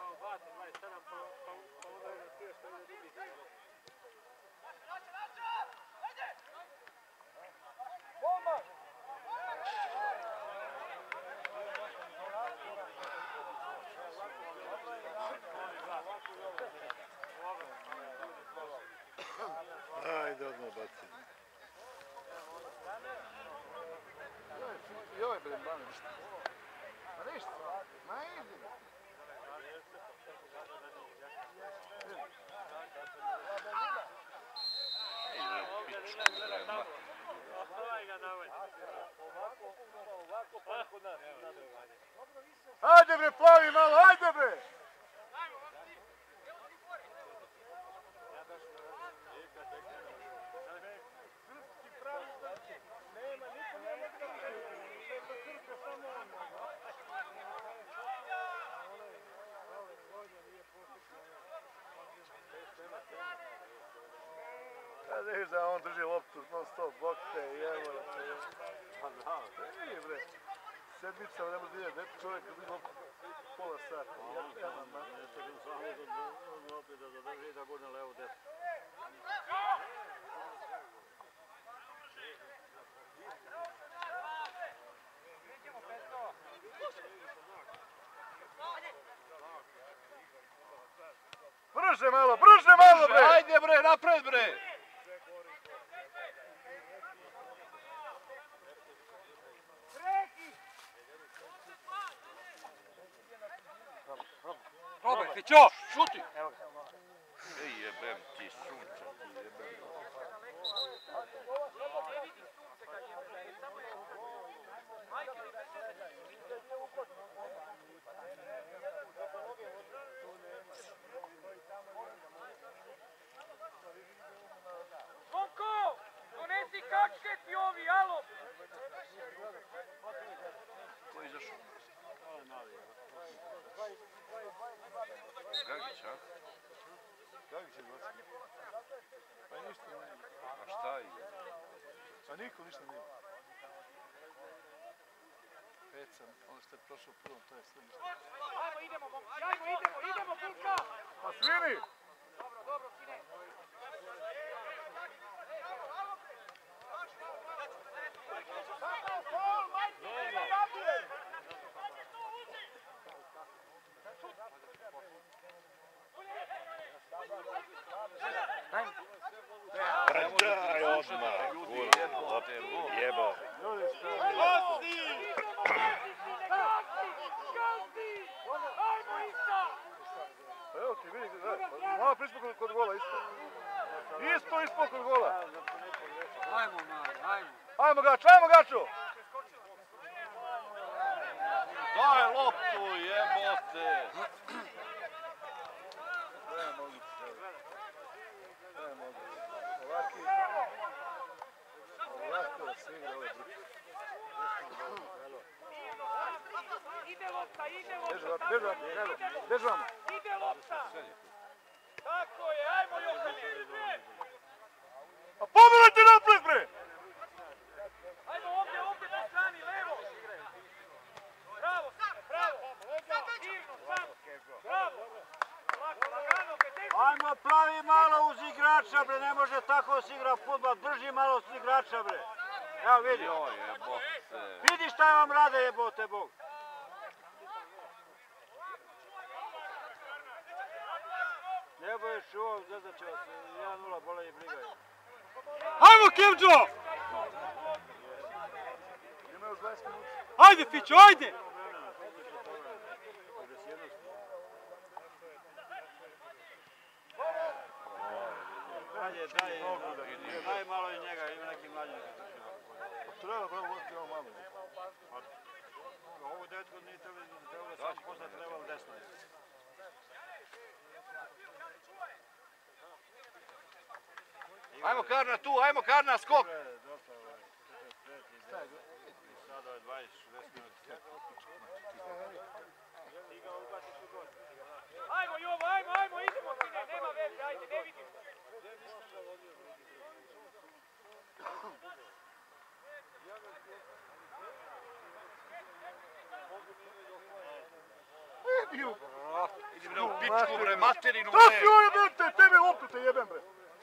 Ajde, odmah baci. I ovaj bre, ba ništa. Ma ništa, ma idi. Ajde bre, plavi malo, ajde bre! Ja vidiš da on drži loptu non stop, bokte, jevo da se jevo. Pa da, nije bre. Sedmica, ne može vidjeti, dete čovjek drži loptu pola sata. Opet da zadrži da gurne levo desno. Brže malo bre! Ajde bre, napred bre! Probaj, Fićo! Šuti! Ej jebem ti sunca, ti jebem. Basketi ovi, alo! Ko je izašao? Gagić, a? Gagić je 20. Pa ništa ne. A šta je? Pa niko ništa nije. Peca, ono što je prošao prvom, to je sve ništa. Ajmo, idemo, momci, idemo, Bulka! Pa svini! Dobro, dobro, sine. Daj odmah, jebo. Pa evo ti, vidi, malo prispod kod gola isto. Isto ispod kod gola. Ajmo, ajmo. Ajmo Gaču! Daj loptu, jebote! Ne mogu. Ovako da se igra ove bruke. Ide lopta, Beži vam. ide lopta! Tako je, ajmo još! A pogledajte napred, bre! Ajmo ovdje po strani, levo! Bravo, sine, bravo! Divno, sam! Bravo! Lako, lagano, Ajmo pravi malo uz igrača, bre, ne može tako se igra fudbal, drži malo s igrača, bre. Evo vidi. Joj, jebote. Vidi šta vam rade, jebote Bog. Ne bojiš ovo, gledat će vas, 1-0, bole i briga. Ajmo, Kevđo! Ima još 20 minuta. Ajde, Fićo, ajde! Daj malo i njega, ima neki mlađi. Treba voditi ovo malo. Ovu detku nije trebalo sam posla trebalo desno. Ajmo Karna tu, ajmo Karna, skok! Sada je 20-60 minuta. Ajmo Jovo, ajmo, idemo sine, nema veze, ajde, ne vidim. Idem bre u pičku bre, materinu Šta si bre! ovo jebete, tebe loptu te jebem bre!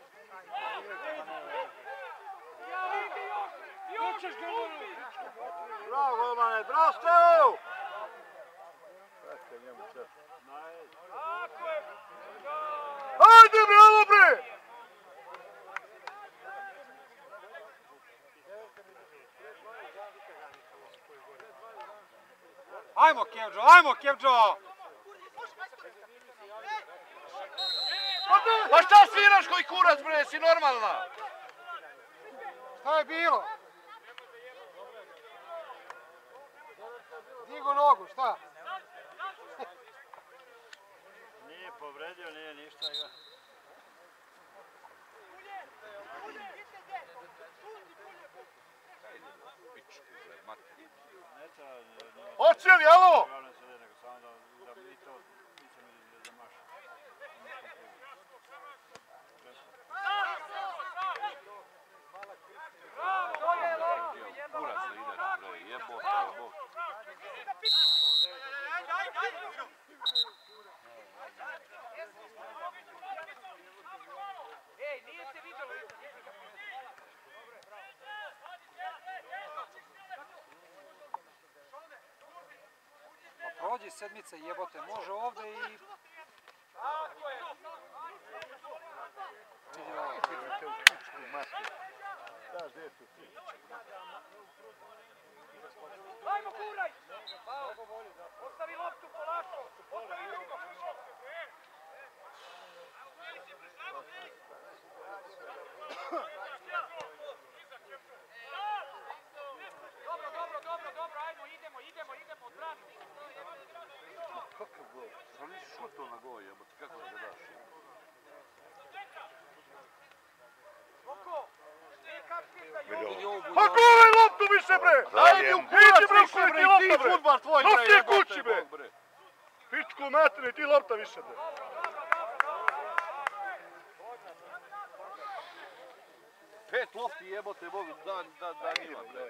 Još glupi! Bravo, golmane, bravo, Stevo! Čekaj njemu čep. Tako je! Ajde bravo bre! Ajmo, Kevđo! Pa šta sviraš koji kurac bre, si normalna? Šta je bilo? Digo nogu, šta? Nije povredio, nije ništa. Pičku bre, materinu. Hoće li, alo? Kurac da ideš bre, jebote, jebote. Ej, nije se vidjelo. Pa prođi sedmice jebote, može ovdje i... Tako je! Daš, gdje je tu? Ajmo, kuraj! Ostavi loptu polako! Ostavi drugo! Dobro, ajmo, idemo, odbrani! Kakav gol? Što nisi šutao na gol jebote, kako da ga daš? Oko! Dvije kapke Pa guvaj loptu više bre! Ajde u Idi bre, koji ti lopta bre! Fudbal tvoj bre! Nosi je jebote, kući bre! Bog, bre. Pičku materi, ti lopta više bre! 5 lopti jebote Bogu, da njima bre.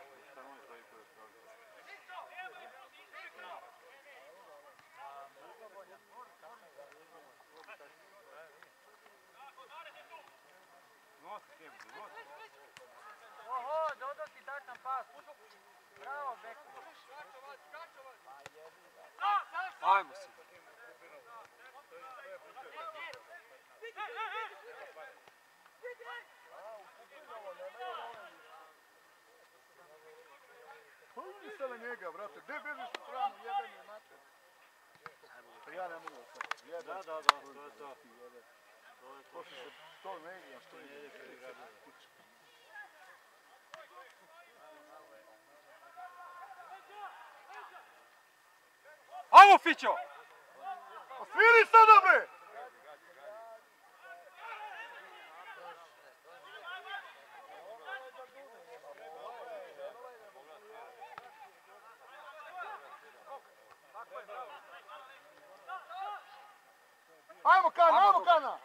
Oho, Dodo ti daj tam pas. Bravo, Beko. Ajmo se. Pa udi se na njega, brate, gdje bežiš u stranu, jebeni mater? Pa ja ne mogu sad, jebeni. Da, to je to. Poslije se to ne igram, što ide. Ajmo, Fićo! Osviri sada bre! Ajmo Kana, ajmo Kana!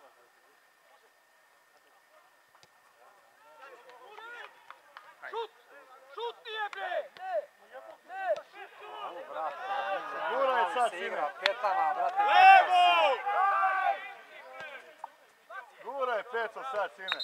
Šut nije bre! Ne! Gura je sad sine! Petama, brate. Levo! Gura je peco sad sine!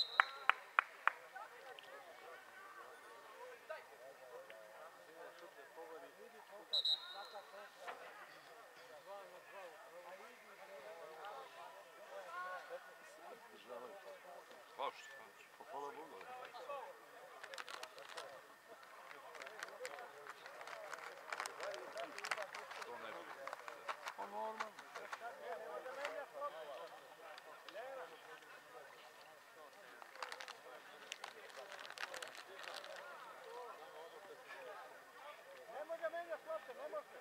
Ne može menjati lopte, ne može.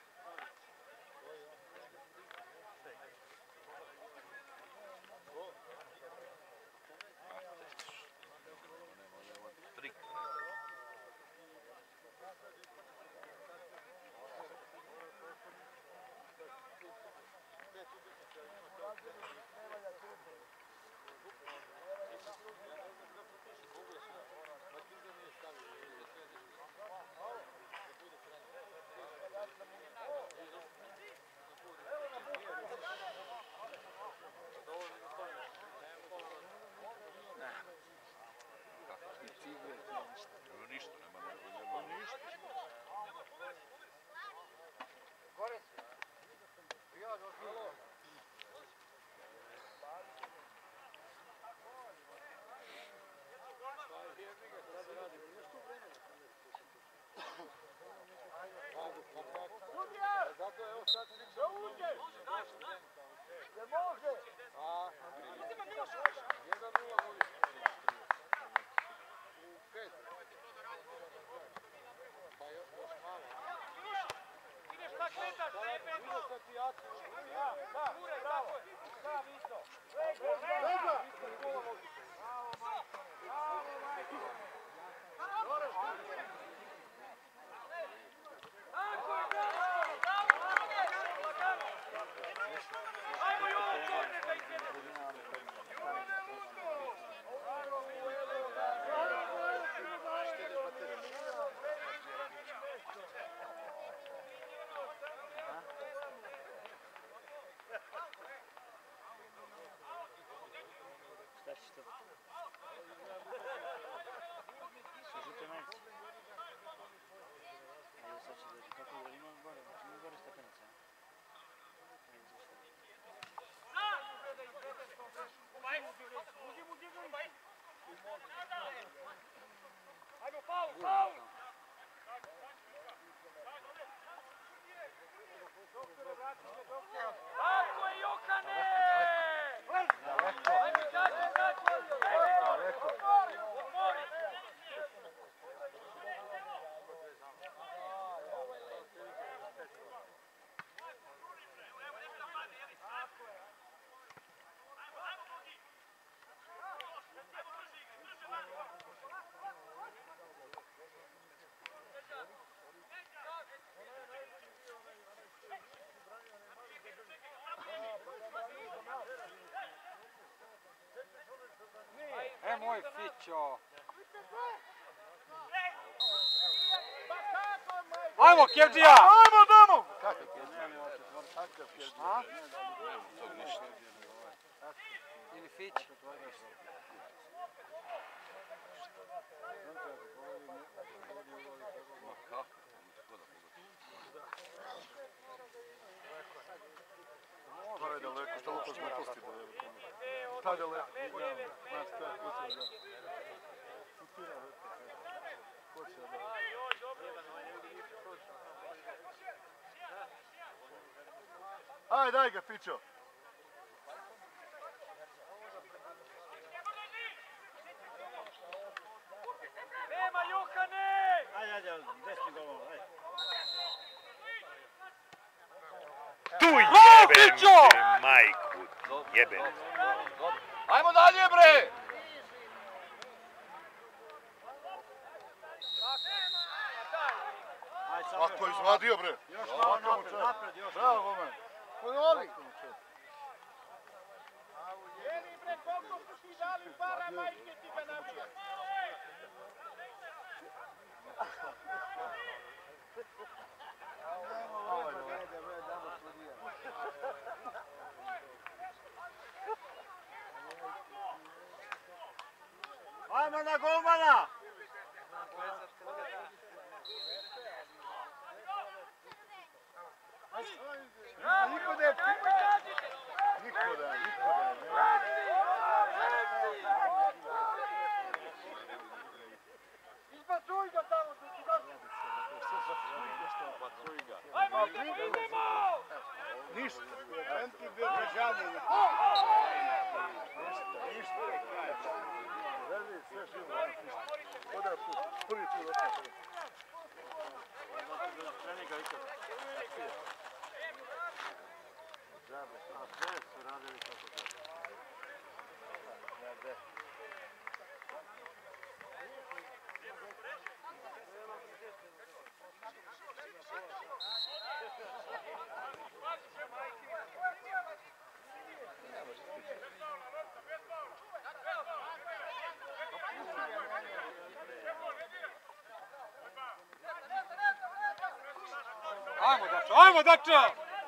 Zato je ovo sad da uđeš! Ne može! A, 1-0 vodi. U 5. Pa još malo. Ideš tak letaš, tebe! Ide se pijacu. Da, bravo. Da, Viso. Lega! Bravo, majko. Bravo, majko. Ajmo i ovo korner da izvedemo! Oj, Fićo. Ajmo, Kevđija! Ajmo, damo! Kakav Kevđija? Kakav Kevđija? Ili Fić? To je daleko, što lupaš gluposti daleko. Šta daleko? Znaš šta, ko će da? Šutira, ko će da? Ajde, daj ga, Fićo. Nema Johane! Ajde, desni golom, ajde. Tu jebem ti majku, jebem. Ajmo dalje, bre! Ako je izvadio, bre. Još malo napred, još malo. Bravo, man. Ponovi. Jeli bre, koliko su ti dali para, majke ti ga nabija? Ajmo na golmana! Niko da je... Niko da je... Izbacuj ga tamo, da ti došli. Ajmo, idemo! Ništa. Enti Beograđani. Ništa. Veli, sve živo. Odaj put. Prvi put opet. A sve su radili kako treba. Ajmo, Dačo! Ajmo, Dačo!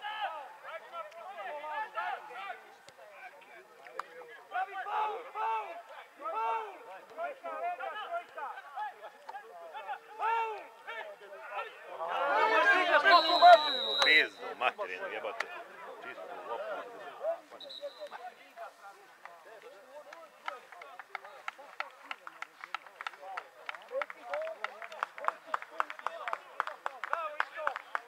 Pravi faul, faul! Faul! Trojka, Reda, trojka! Faul! Pizdu, materinu, jebate. Čisto lopu. Bravo, isto!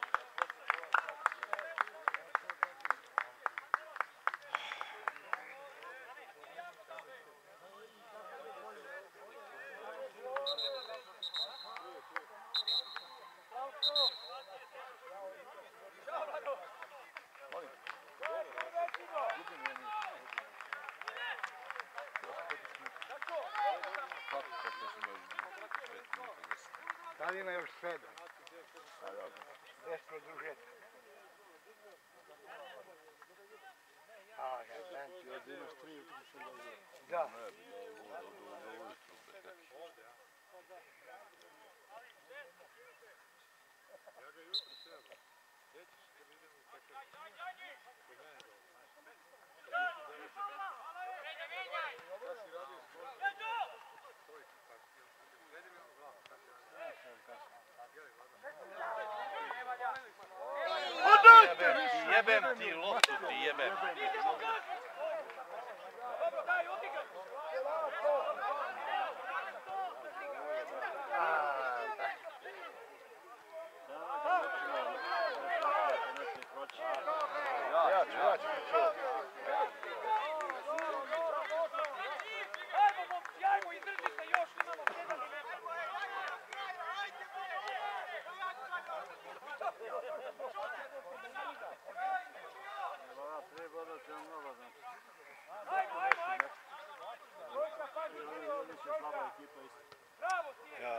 Sad ima još 7. Desno družetka. A, ja znam ti, od imaš 3 u tom sam dobro. Da. Jebem ti loptu, ti jebem. Dobro, daj, odigraj! Ja ću. Ajmo, momci, ajmo, izdržite još, imamo 7 minuta. Tri boda će mnogo znači. Ajmo, ajmo! Trojka, pazi, Slaba ekipa isto. bravo ti je!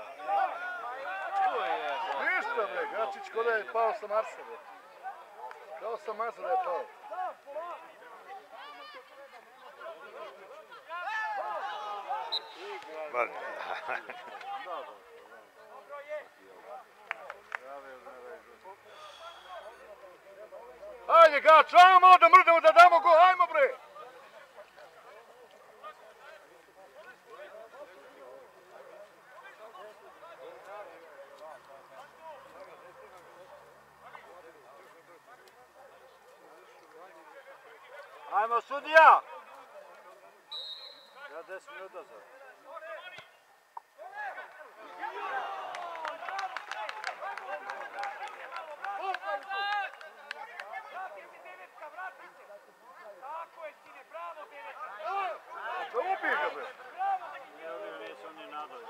Ništa, bre, Gačić ko da je pao sa Marsa, bre. Kao sa Marsa da je pao. Pa, Ajde, Gač, ajmo malo da mrdamo, da damo gol, ajmo bre! Ajmo sudija! Ja 10 minuta sad. Tako je, sine, bravo, Devetka! Da ubije ga bre! Nisu ni nadali.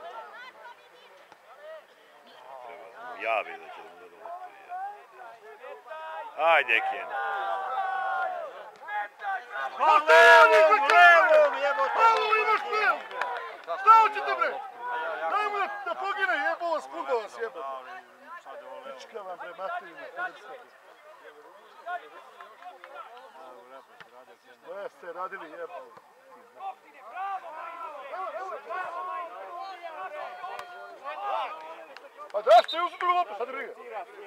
treba mu javi da će da mu da loptu. Ajde, Ken. Pa levom, levom, jebote! Pravo imaš film! Šta hoćete bre? Daj mu da pogine, jebo vas, kurva vas jebo. Pička vam bre, materina, sve ste radili jebo. Pa da ste uzeti drugu loptu, sad briga.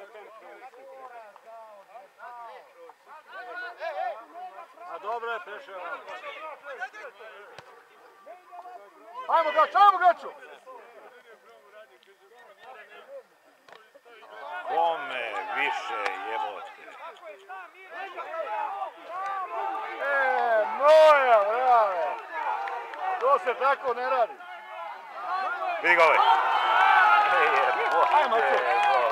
A dobro je prešao. Ajmo Gaču! Kome više jebote. Moja, brave! To se tako ne radi. Vidi ga ovaj. Ajmo, Jebote,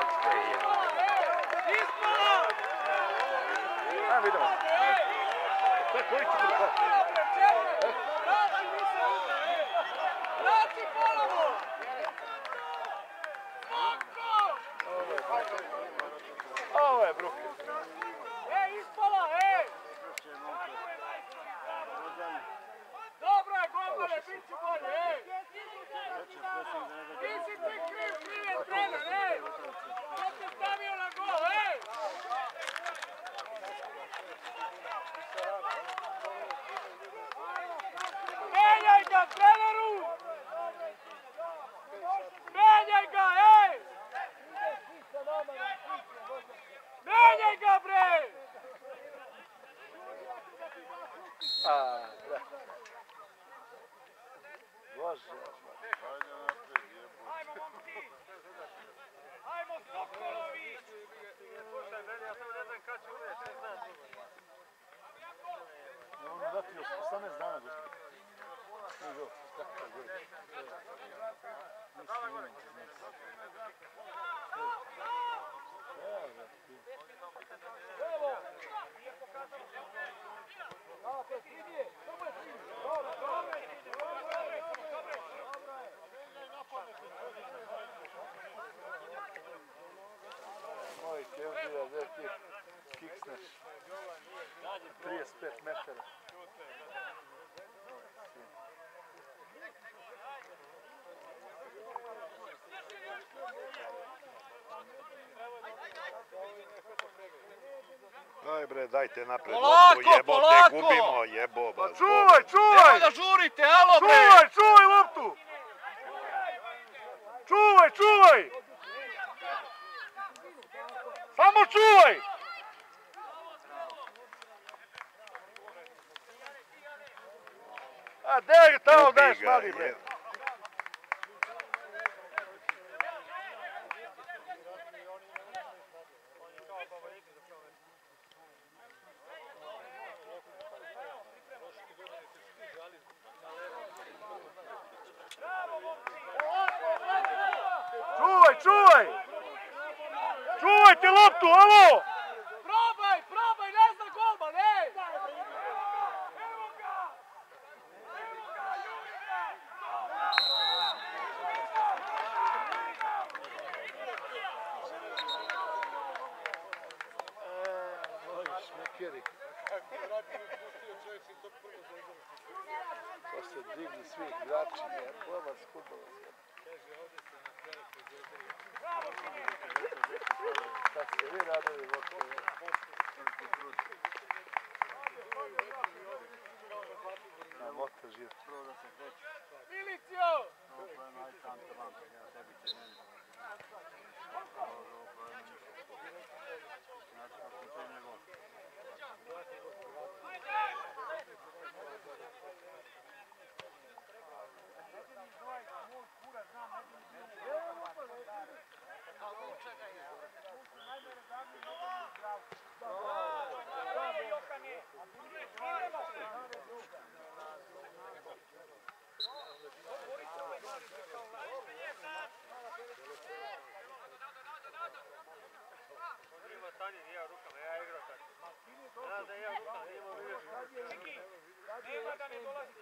ajmo vidimo. Sve koji će tu sad? Ovo je bruke. Ispala, Dobro je, golmane, bit ću bolje, Nisi ti kriv je trener, Ko te stavio na gol, Menjaj ga, treneru! Menjaj ga, Menjaj ga, bre! Bre. Bože. Ajmo, momci! Ajmo, Sokolovi! Slušaj, meni, ja samo ne znam kad ću uvijek, ne znam. Ne mogu dati još 18 dana, gospod. Ne go, kako gore. Nisi vidim, Evo! Nije pokazano. Kako je svidije? Dobro, Moj Kevdija, gdje ti kiksneš? 35 metara. Daj bre, dajte napred Polako, loptu, jebote, polako! gubimo, jeboba. Pa čuvaj! Evo da žurite, alo bre! Čuvaj loptu! Čuvaj! Samo čuvaj! A gdje tamo daješ mali bre? Čuvaj! Čuvajte loptu, alo! Probaj, ne zna golman, Evo ga, Moj šmekeri. Pa se digli svi igrači, pojma skudala se. Šta ste vi radili loptu? Na moto živ. Milicio! Nema da ne dolazi.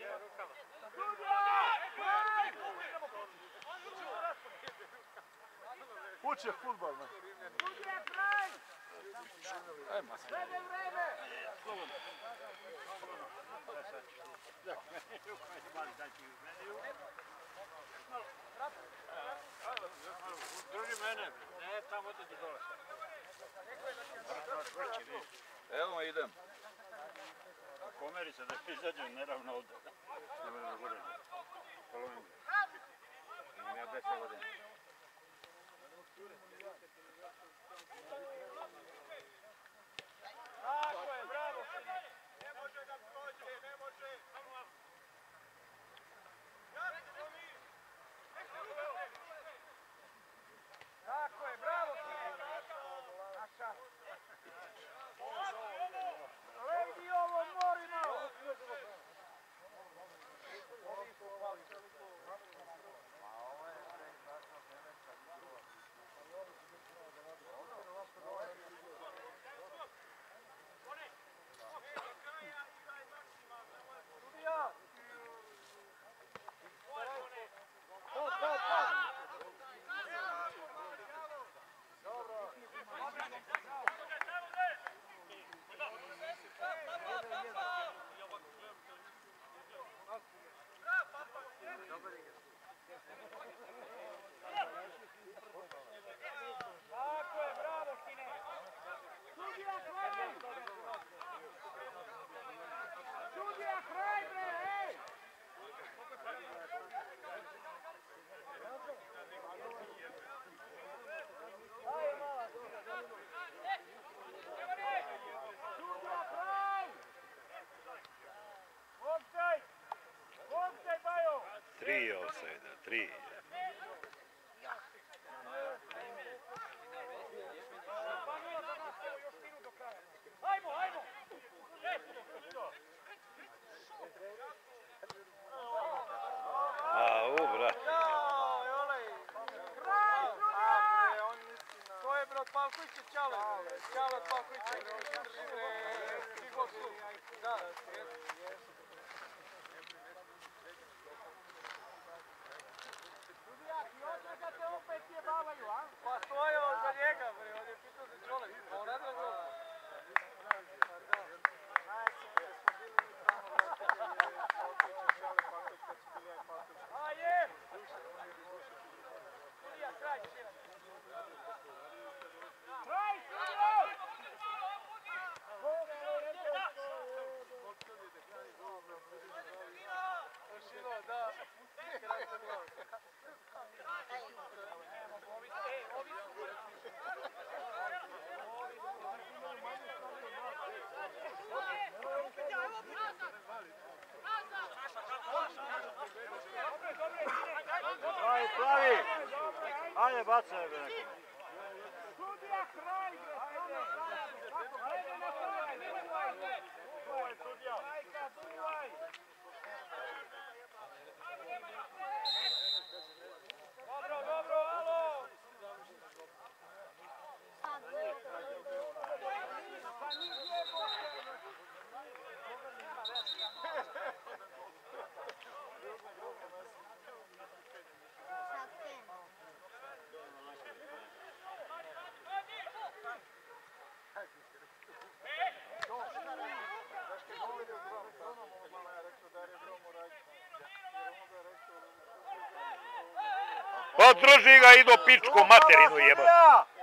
Uče futbol, man. Sudija kraj! Srede vreme! Drži mene, ne tamo ti dolazi. Evo idem. Pomeri se da izađe neravno ovdje. Ne mene da gore. Polovim. Imam ja 10 godina. Tako je, bravo! Ne može da prođe, ne može! Tako je, bravo! Naša! Ledi ovo, mori malo! Tako je, bravo, sine! Sudija kraj! Sudija kraj, bre, ej! Sudija kraj! Offside! Offside, Bajo! 3 offside, 3. Ajmo, ajmo! Brat. Kraj, sudija! To je, bre, od Pavkovića Ćale. Ćale od Pavkovića. Da, sudija, ti otragate opet jebavaju, a? Pa to je za njega, bre, on je pitao za Ćole. On ne drago. A je! Sudija, kraj, sudija! Kraj, sudija! Ajde, pravi! Ajde, bacaj, bre. Sudija, kraj, bre! Kako, glede na kraj! Duvaj, sudija! Majka, duvaj! Dobro, dobro, alo! Pa nije Odruži ga i do pičku materinu jeba.